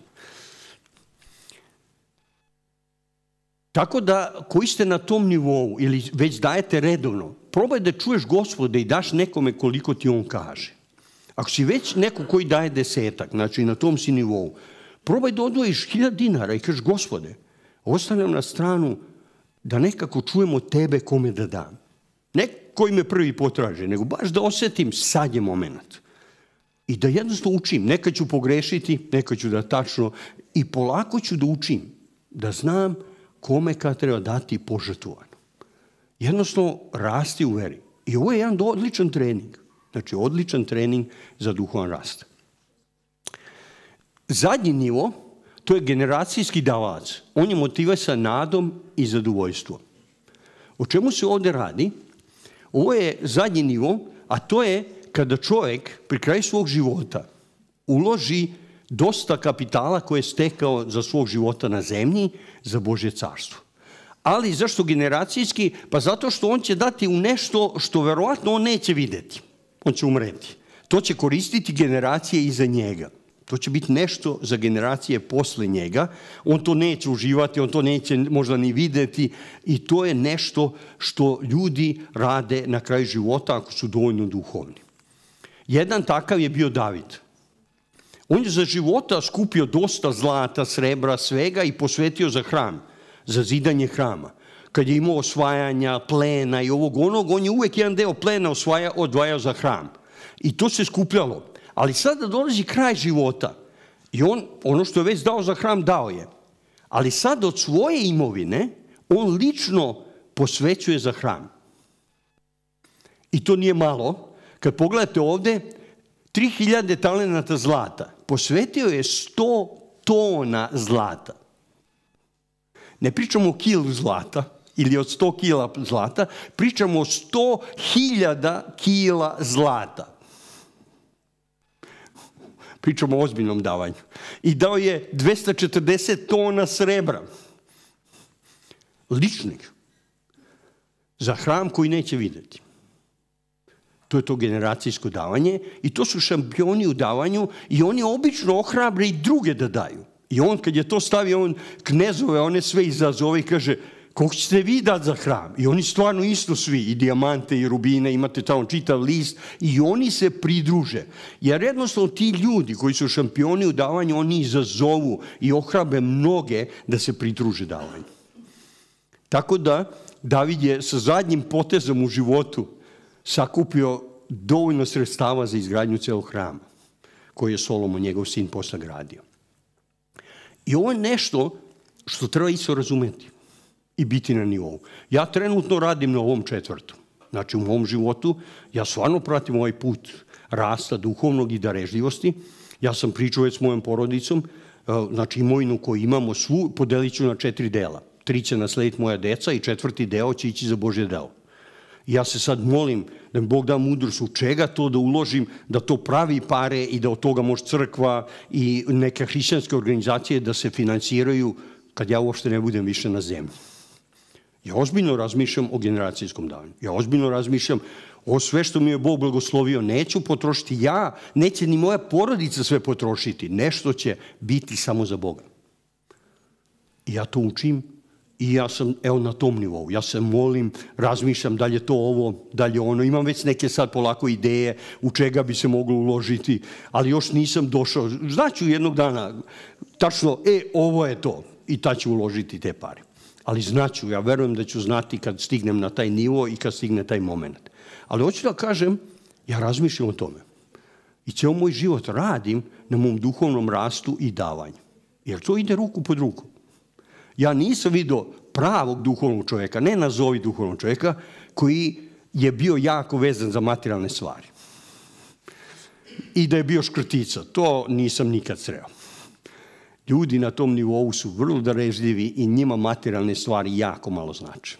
Tako da, koji ste na tom nivou ili već dajete redovno, probaj da čuješ Gospoda i daš nekome koliko ti on kaže. Ako si već neko koji daje desetak, znači na tom si nivou, probaj da odvojiš hiljad dinara i kažeš, Gospode, ostavljam na stranu da nekako čujemo tebe kome da dam. Ne koji me prvi potraže, nego baš da osjetim sad je moment. I da jednostavno učim. Nekad ću pogrešiti, nekad ću da tačno i polako ću da učim, da znam kome kad treba dati požrtvovano. Jednostavno rasti u veri. I ovo je jedan odličan trening. Znači, odličan trening za duhovan rast. Zadnji nivo, to je generacijski davalac. On je motivisan nadom i zadovoljstvom. O čemu se ovdje radi? Ovo je zadnji nivo, a to je kada čovjek pri kraju svog života uloži dosta kapitala koje je stekao za svog života na zemlji za Božje carstvo. Ali zašto generacijski? Pa zato što on će dati u nešto što verovatno on neće vidjeti. On će umreti. To će koristiti generacije iza njega. To će biti nešto za generacije posle njega. On to neće uživati, on to neće možda ni vidjeti i to je nešto što ljudi rade na kraju života ako su dovoljno duhovni. Jedan takav je bio David. On je za života skupio dosta zlata, srebra, svega i posvetio za hram, za zidanje hrama. Kad je imao osvajanja, plena i ovog onog, on je uvijek jedan deo plena osvaja, odvajao za hram. I to se skupljalo. Ali sada dolazi kraj života i on, ono što je već dao za hram, dao je. Ali sad od svoje imovine on lično posvećuje za hram. I to nije malo. Kad pogledate ovdje, tri hiljade talenata zlata. Posvetio je sto tona zlata. Ne pričamo o kilu zlata ili od sto kila zlata, pričamo o sto hiljada kila zlata. Pričamo o ozbiljnom davanju. I dao je dvesta četrdeset tona srebra. Ličnih. Za hram koji neće vidjeti. To je to generacijsko davanje i to su šampioni u davanju i oni obično ohrabre i druge da daju. I on kad je to stavio, on knezove, one sve izazove i kaže, koliko ćete vi dati za hram? I oni stvarno isto svi, i dijamante i rubine, imate tamo čitav list i oni se pridruže. Jer jednostavno ti ljudi koji su šampioni u davanju, oni izazovu i ohrabe mnoge da se pridruže davanju. Tako da David je sa zadnjim potezom u životu sakupio dovoljno sredstava za izgradnju celog hrama, koji je Solomon, njegov sin, posle gradio. I ovo je nešto što treba isto razumeti i biti na nivou. Ja trenutno radim na ovom četvrtom. Znači, u mom životu ja stvarno pratim ovaj put rasta duhovnog i darežljivosti. Ja sam pričao već s mojom porodicom, znači imovinu koju imamo svu podelit ću na četiri dela. Tri će naslediti moja deca i četvrti deo će ići za Božje delo. Ja se sad molim da mi Bog da mudrost u čega to da uložim, da to pravi pare i da od toga može crkva i neke hrišćanske organizacije da se finansiraju kad ja uopšte ne budem više na zemlji. Ja ozbiljno razmišljam o generacijskom davanju. Ja ozbiljno razmišljam o sve što mi je Bog blagoslovio. Neću potrošiti ja, neće ni moja porodica sve potrošiti. Nešto će biti samo za Boga. I ja to učim. I ja sam, evo, na tom nivou. Ja se molim, razmišljam da li je to ovo, da li je ono. Imam već neke sad polako ideje u čega bi se moglo uložiti, ali još nisam došao. Znaću jednog dana, tačno, e, ovo je to. I tad ću uložiti te pare. Ali znaću, ja verujem da ću znati kad stignem na taj nivo i kad stigne taj moment. Ali hoću da kažem, Ja razmišljam o tome. I cijel moj život radim na mom duhovnom rastu i davanju. Jer to ide ruku pod ruku. Ja nisam vidio pravog duhovnog čovjeka, ne nazovi duhovnog čovjeka, koji je bio jako vezan za materijalne stvari. I da je bio škrtica. To nisam nikad sreo. Ljudi na tom nivou su vrlo darežljivi i njima materijalne stvari jako malo znače.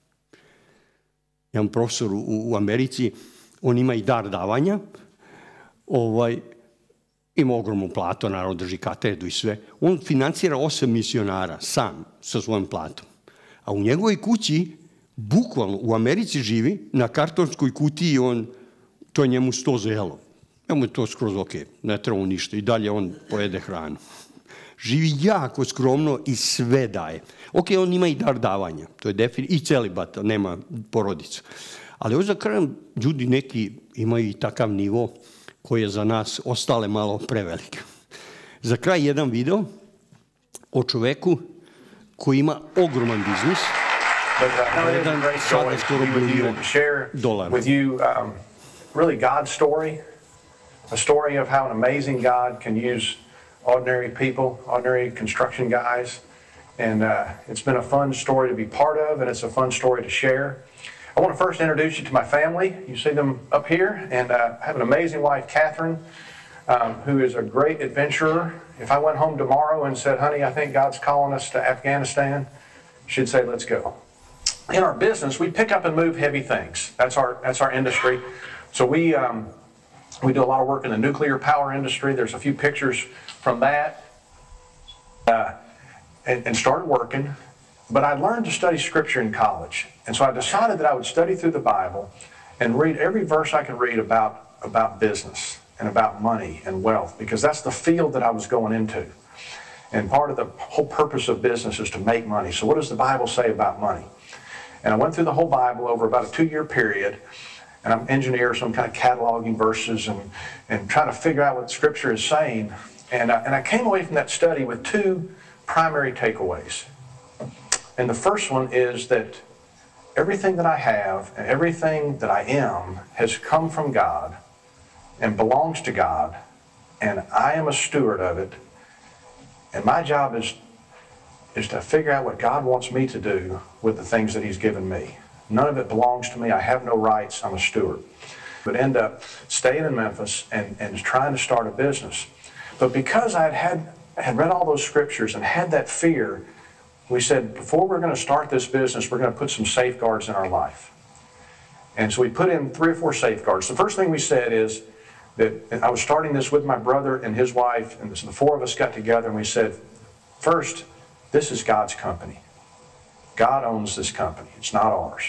Jedan profesor u, u Americi, on ima i dar davanja, ovaj, ima ogromnu platu, naravno drži katedru i sve. On financira osam misionara sam sa svojom platom. A u njegovoj kući, bukvalno u Americi živi, na kartonskoj kutiji on, to je njemu sto zelo. Njemu je to skroz ok, ne treba mu ništa. I dalje on pojede hranu. Živi jako skromno i sve daje. Ok, on ima i dar davanja, to je definitivno, i celibat, nema porodicu. Ali ovo za krajem ljudi neki imaju i takav nivo koji je za nas ostale malo prevelik. Za kraj jedan video o čoveku koji ima ogroman biznis. Jedan sada skoro milion dolara. With you, um, really God's story, a story of how an amazing God can use ordinary people, ordinary construction guys, and uh, it's been a fun story to be part of, and it's a fun story to share. I want to first introduce you to my family. You see them up here, and uh, I have an amazing wife, Catherine, um, who is a great adventurer. If I went home tomorrow and said, honey, I think God's calling us to Afghanistan, she'd say, let's go. In our business, we pick up and move heavy things. That's our, that's our industry. So we, um, we do a lot of work in the nuclear power industry. There's a few pictures from that, uh, and, and started working. But I learned to study Scripture in college. And so I decided that I would study through the Bible and read every verse I could read about, about business and about money and wealth, because that's the field that I was going into. And part of the whole purpose of business is to make money. So what does the Bible say about money? And I went through the whole Bible over about a two-year period, and I'm an engineer, so I'm kind of cataloging verses and, and trying to figure out what Scripture is saying. And, uh, and I came away from that study with two primary takeaways. And the first one is that everything that I have and everything that I am has come from God and belongs to God, and I am a steward of it. And my job is, is to figure out what God wants me to do with the things that He's given me. None of it belongs to me. I have no rights. I'm a steward. But end up staying in Memphis and, and trying to start a business. But because I had, had, had read all those scriptures and had that fear, we said, before we're going to start this business, we're going to put some safeguards in our life. And so we put in three or four safeguards. The first thing we said is that I was starting this with my brother and his wife, and this, the four of us got together and we said, first, this is God's company. God owns this company. It's not ours.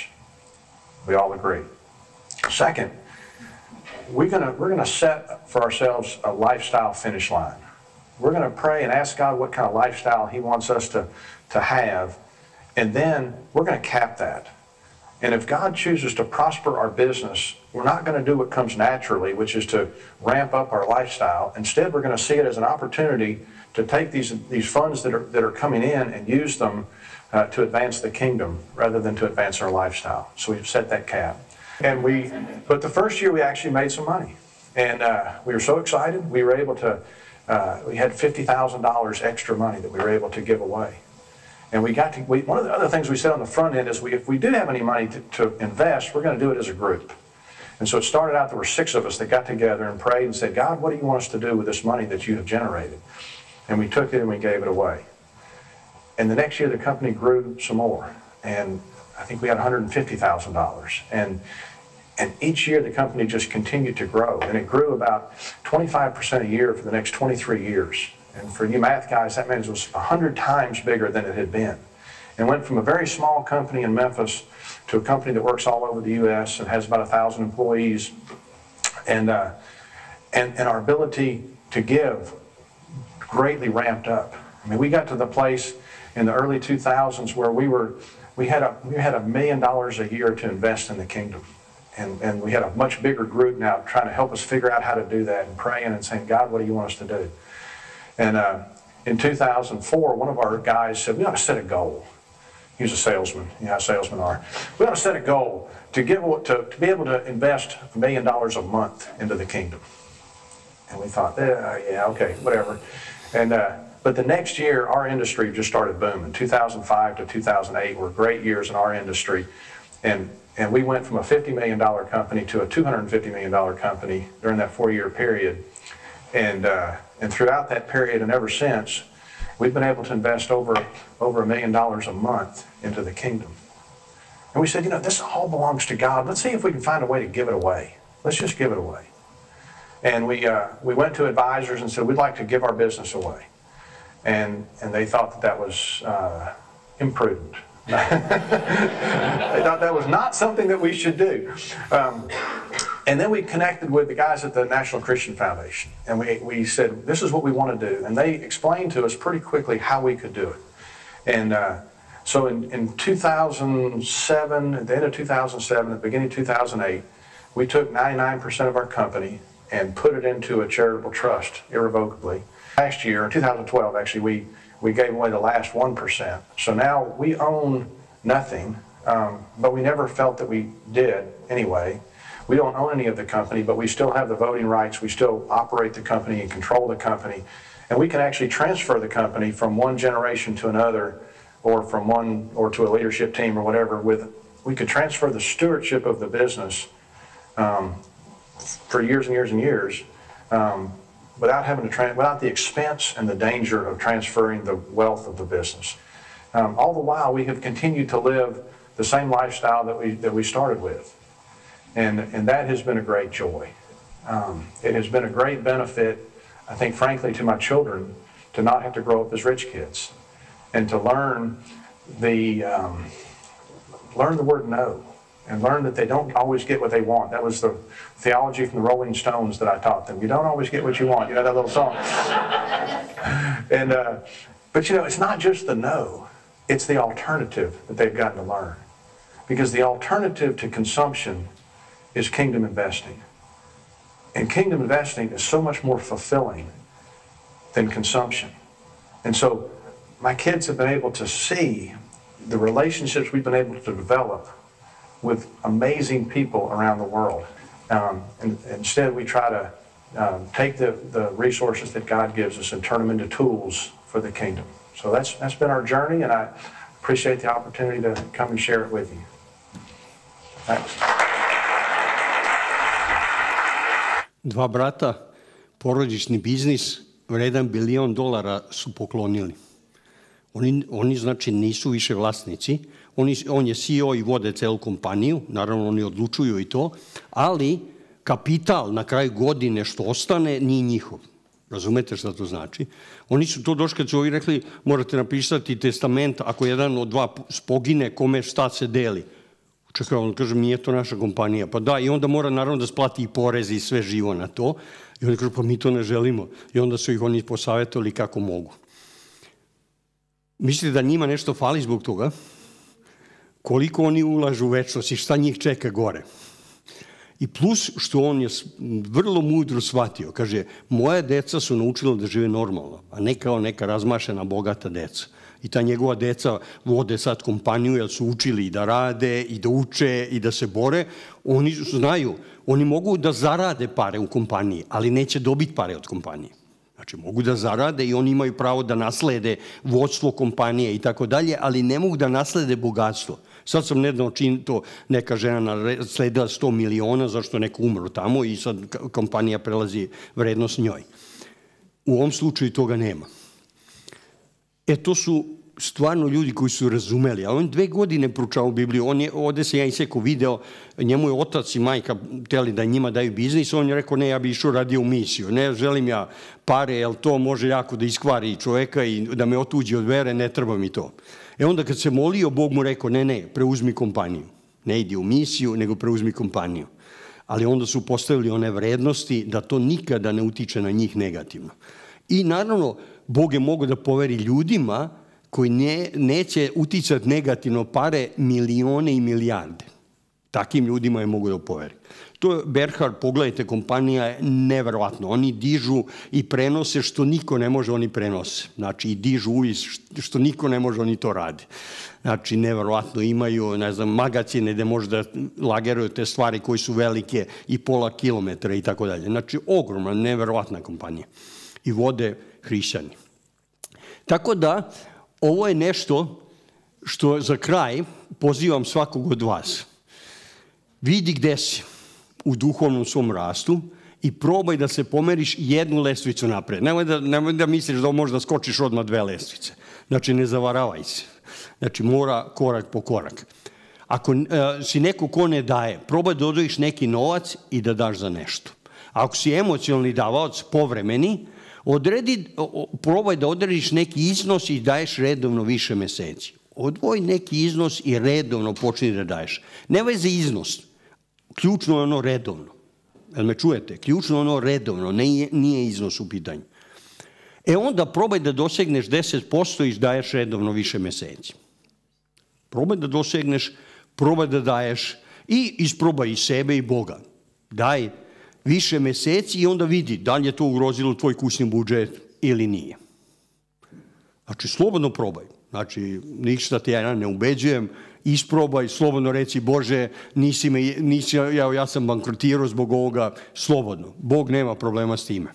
We all agree. Second, we're going to, we're going to set for ourselves a lifestyle finish line. We're going to pray and ask God what kind of lifestyle He wants us to, to have, and then we're going to cap that. And if God chooses to prosper our business, we're not going to do what comes naturally, which is to ramp up our lifestyle. Instead, we're going to see it as an opportunity to take these, these funds that are, that are coming in and use them uh, to advance the kingdom rather than to advance our lifestyle. So we've set that cap. And we, but the first year we actually made some money. And uh, we were so excited, we were able to, uh, we had fifty thousand dollars extra money that we were able to give away. And we got to, we, one of the other things we said on the front end is we, if we do have any money to, to invest, we're going to do it as a group. And so it started out, there were six of us that got together and prayed and said, God, what do you want us to do with this money that you have generated? And we took it and we gave it away. And the next year the company grew some more. And I think we had one hundred fifty thousand dollars. And, and each year the company just continued to grow. And it grew about twenty-five percent a year for the next twenty-three years. And for you math guys, that means it was one hundred times bigger than it had been. And went from a very small company in Memphis to a company that works all over the U S and has about one thousand employees. And, uh, and, and our ability to give greatly ramped up. I mean, we got to the place in the early two thousands where we were, we had a, we had a million dollars a year to invest in the kingdom. And, and we had a much bigger group now trying to help us figure out how to do that and praying and saying, God, what do you want us to do? And uh, in two thousand four, one of our guys said, we ought to set a goal. He was a salesman. You know how salesmen are. We ought to set a goal to, give, to, to be able to invest a million dollars a month into the kingdom. And we thought, eh, yeah, okay, whatever. And uh, but the next year, our industry just started booming. two thousand five to two thousand eight were great years in our industry. And, and we went from a fifty million dollar company to a two hundred fifty million dollar company during that four-year period. And, uh, and throughout that period and ever since, we've been able to invest over, over a million dollars a month into the kingdom. And we said, you know, this all belongs to God. Let's see if we can find a way to give it away. Let's just give it away. And we, uh, we went to advisors and said, we'd like to give our business away. And, and they thought that that was uh, imprudent. They thought that was not something that we should do. Um, and then we connected with the guys at the National Christian Foundation. And we, we said, this is what we want to do. And they explained to us pretty quickly how we could do it. And uh, so in, in two thousand seven, at the end of two thousand seven, at the beginning of two thousand eight, we took ninety-nine percent of our company and put it into a charitable trust irrevocably. Last year, in two thousand twelve, actually, we, we gave away the last one percent. So now we own nothing, um, but we never felt that we did anyway. We don't own any of the company, but we still have the voting rights. We still operate the company and control the company. And we can actually transfer the company from one generation to another, or from one, or to a leadership team or whatever. With, we could transfer the stewardship of the business um, for years and years and years. Um, without having to tra without the expense and the danger of transferring the wealth of the business. Um, all the while, we have continued to live the same lifestyle that we that we started with, and and that has been a great joy. Um, it has been a great benefit, I think, frankly, to my children, to not have to grow up as rich kids, and to learn the um, learn the word no. And learn that they don't always get what they want. That was the theology from the Rolling Stones that I taught them. You don't always get what you want. You know that little song? and uh, But you know, it's not just the no. It's the alternative that they've gotten to learn. Because the alternative to consumption is kingdom investing. And kingdom investing is so much more fulfilling than consumption. And so my kids have been able to see the relationships we've been able to develop with amazing people around the world. Um, and instead, we try to um, take the, the resources that God gives us and turn them into tools for the kingdom. So that's, that's been our journey, and I appreciate the opportunity to come and share it with you. Thanks. Dva brata, porodični biznis, vredan bilion dolara su poklonili. Oni, oni znači nisu više vlasnici. Oni, on je C E O i vode celu kompaniju, naravno oni odlučuju i to, ali kapital na kraju godine što ostane nije njihov. Razumete šta to znači? Oni su to došli kad su ovi rekli morate napisati testament ako jedan od dva spogine kome šta se deli. Čekaj, on kaže nije to naša kompanija. Pa da, i onda mora naravno da splati i porezi i sve živo na to. I oni kažu pa mi to ne želimo. I onda su ih oni posavjetovali kako mogu. Mislite da njima nešto fali zbog toga? Koliko oni ulažu u večnost i šta njih čeka gore? I plus što on je vrlo mudro shvatio. Kaže, moja deca su naučila da žive normalno, a ne kao neka razmašena, bogata deca. I ta njegova deca vode sad kompaniju jer su učili i da rade, i da uče, i da se bore. Oni znaju, oni mogu da zarade pare u kompaniji, ali neće dobiti pare od kompanije. Znači, mogu da zarade i oni imaju pravo da naslede vodstvo kompanije i tako dalje, ali ne mogu da naslede bogatstvo. Sad sam nedavno činito, neka žena nasledila sto miliona, zašto neko umro tamo i sad kompanija prelazi vrednost njoj. U ovom slučaju toga nema. E, to su stvarno ljudi koji su razumeli, a on dve godine proučavao Bibliju, on je, ovde se ja isekao video, njemu je otac i majka hteli da njima daju biznis, on je rekao ne, ja bi išao radio u misiju, ne želim ja pare, jer to može jako da iskvari čoveka i da me otuđi od vere, ne treba mi to. E onda kad se molio, Bog mu rekao ne, ne, preuzmi kompaniju, ne idi u misiju, nego preuzmi kompaniju. Ali onda su postavili one vrednosti da to nikada ne utiče na njih negativno. I naravno, Bog je mogao da poveri ljudima koji ne, neće uticati negativno pare milione i milijarde. Takim ljudima je mogu da poveri. To je Berhard, pogledajte, kompanija je neverovatno. Oni dižu i prenose što niko ne može, oni prenose. Znači, i dižu uvis što niko ne može, oni to rade. Znači, neverovatno imaju, ne znam, magacine gde može da lageruju te stvari koji su velike i pola kilometra i tako dalje. Znači, ogromna, neverovatna kompanija. I vode hrišćani. Tako da, ovo je nešto što za kraj pozivam svakog od vas. Vidi gde si u duhovnom svom rastu i probaj da se pomeriš jednu lestvicu napred. Nemoj da, nemoj da misliš da možeš da skočiš odmah dve lestvice. Znači, ne zavaravaj se. Znači, mora korak po korak. Ako uh, si neko ko ne daje, probaj da odvojiš neki novac i da daš za nešto. Ako si emocionalni davaoc, povremeni, odredi, probaj da odrediš neki iznos i daješ redovno više meseci. Odvoj neki iznos i redovno počni da daješ. Nemoj za iznos. Ključno je ono redovno. Jel me čujete? Ključno je ono redovno, nije, nije iznos u pitanju. E onda probaj da dosegneš deset posto i daješ redovno više meseci. Probaj da dosegneš, probaj da daješ i isprobaj i sebe i Boga. Daj više meseci i onda vidi da li je to ugrozilo tvoj kućni budžet ili nije. Znači, slobodno probaj. Znači, ništa te ja ne ubeđujem, isprobaj, slobodno reci, Bože, nisi me, nisi, ja, ja sam bankrotirao zbog ovoga, slobodno. Bog nema problema s time.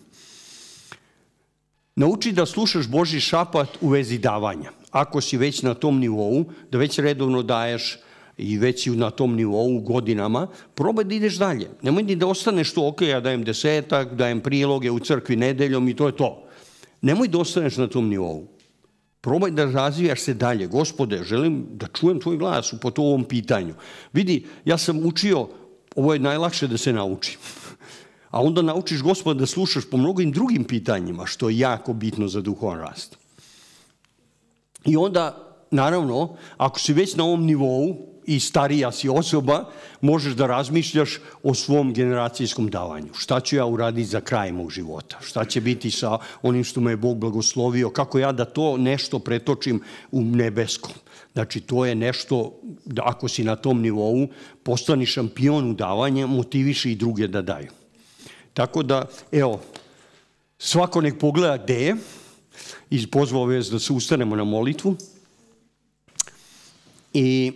Nauči da slušaš Božji šapat u vezi davanja. Ako si već na tom nivou, da već redovno daješ i već si na tom nivou godinama, probaj da ideš dalje. Nemoj ni da ostaneš to, ok, ja dajem desetak, dajem priloge u crkvi nedeljom i to je to. Nemoj da ostaneš na tom nivou. Probaj da razvijaš se dalje. Gospode, želim da čujem tvoj glas po ovom pitanju. Vidi, ja sam učio, ovo je najlakše da se nauči. A onda naučiš, Gospode, da slušaš po mnogim drugim pitanjima, što je jako bitno za duhovan rast. I onda, naravno, ako si već na ovom nivou i starija si osoba, možeš da razmišljaš o svom generacijskom davanju. Šta ću ja uraditi za kraj mog života? Šta će biti sa onim što me je Bog blagoslovio? Kako ja da to nešto pretočim u nebesko? Znači, to je nešto, da ako si na tom nivou, postani šampion u davanju, motiviši i druge da daju. Tako da, evo, svako nek pogleda gde je i pozvao vas da se ustanemo na molitvu. I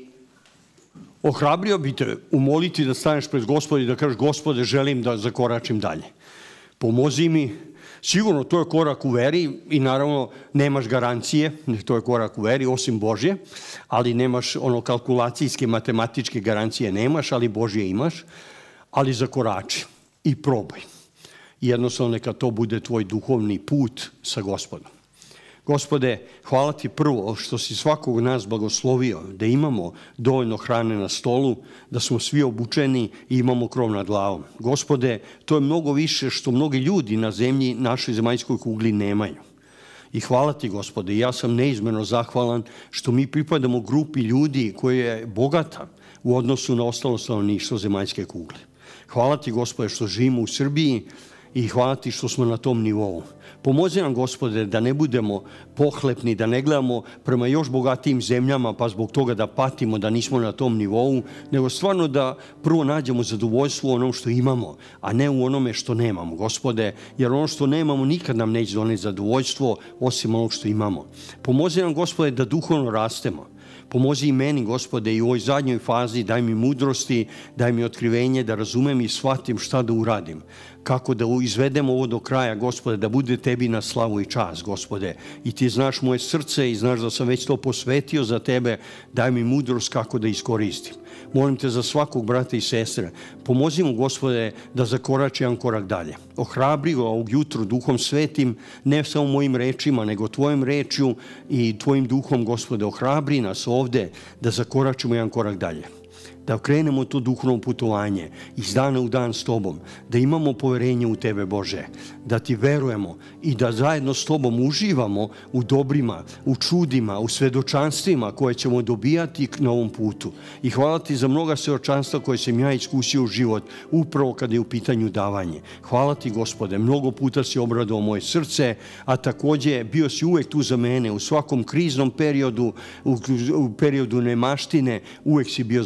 ohrabrio bi te u molitvi da staneš pred Gospoda i da kažeš, Gospode, želim da zakoračim dalje. Pomozi mi. Sigurno, to je korak u veri i naravno nemaš garancije, to je korak u veri, osim Božje, ali nemaš ono kalkulacijske, matematičke garancije nemaš, ali Božje imaš, ali zakorači i probaj. Jednostavno neka to bude tvoj duhovni put sa Gospodom. Gospode, hvala ti prvo što si svakog nas blagoslovio, da imamo dovoljno hrane na stolu, da smo svi obučeni i imamo krov nad glavom. Gospode, to je mnogo više što mnogi ljudi na zemlji, našoj zemaljskoj kugli, nemaju. I hvala ti, Gospode, ja sam neizmjerno zahvalan što mi pripadamo grupi ljudi koja je bogata u odnosu na ostalo stanovništvo zemaljske kugle. Hvala ti, Gospode, što živimo u Srbiji i hvala ti što smo na tom nivou. Pomozi nam, Gospode, da ne budemo pohlepni, da ne gledamo prema još bogatijim zemljama, pa zbog toga da patimo, da nismo na tom nivou, nego stvarno da prvo nađemo zadovoljstvo u onom što imamo, a ne u onome što nemamo, Gospode, jer ono što nemamo nikad nam neće doneti zadovoljstvo, osim onog što imamo. Pomozi nam, Gospode, da duhovno rastemo. Pomozi i meni, Gospode, i u ovoj zadnjoj fazi, daj mi mudrosti, daj mi otkrivenje, da razumem i shvatim šta da uradim. Kako da izvedemo ovo do kraja, Gospode, da bude tebi na slavu i čast, Gospode. I ti znaš moje srce i znaš da sam već to posvetio za tebe, daj mi mudrost kako da iskoristim. Molim te za svakog brata i sestre. Pomozi mu, Gospode, da zakorači jedan korak dalje. Ohrabri ga ovog jutru Duhom Svetim, ne samo mojim rečima, nego tvojim rečju i tvojim duhom, Gospode, ohrabri nas ovde da zakoračimo jedan korak dalje. Da krenemo to duhovno putovanje iz dana u dan s tobom, da imamo poverenje u tebe, Bože, da ti verujemo i da zajedno s tobom uživamo u dobrima, u čudima, u svedočanstvima koje ćemo dobijati na ovom putu. I hvala ti za mnoga svedočanstva koje sam ja iskusio u život, upravo kada je u pitanju davanje. Hvala ti, Gospode, mnogo puta si obradovao moje srce, a takođe bio si uvek tu za mene u svakom kriznom periodu, u, u periodu nemaštine, uvek si bio za mene,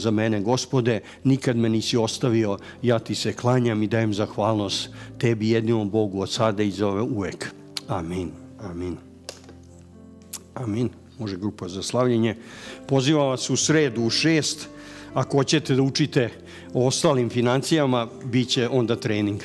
Gospode, nikad me nisi ostavio, ja ti se klanjam i dajem zahvalnost tebi jedinom Bogu od sada i za uvek. Amin. Amin. Amin. Može grupa za slavljenje. Pozivam vas u sredu u šest. Ako hoćete da učite o ostalim financijama, bit će onda trening.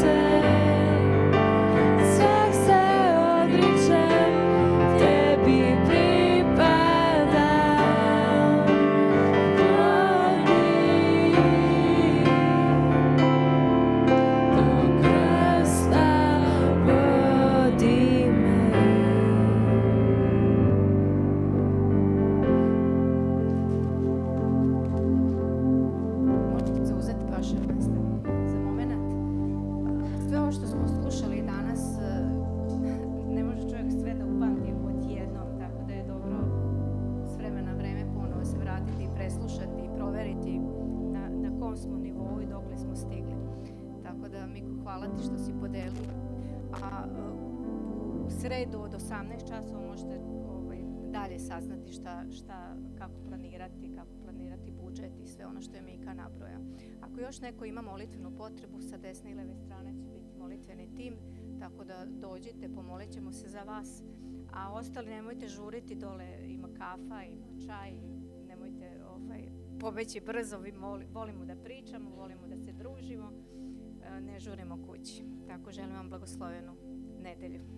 be da, Miko, hvala ti što si podelio. A u sredu od osamnaest časova možete ovaj, dalje saznati šta, šta, kako planirati, kako planirati budžet i sve ono što je Mika nabroja. Ako još neko ima molitvenu potrebu, sa desne i leve strane će biti molitveni tim, tako da dođite, pomolit ćemo se za vas. A ostali nemojte žuriti, dole ima kafa, ima čaj, nemojte ovaj, pobeći brzo, vi volimo da pričamo, volimo da se družimo, ne žurimo kući. Tako želim vam blagoslovenu nedelju.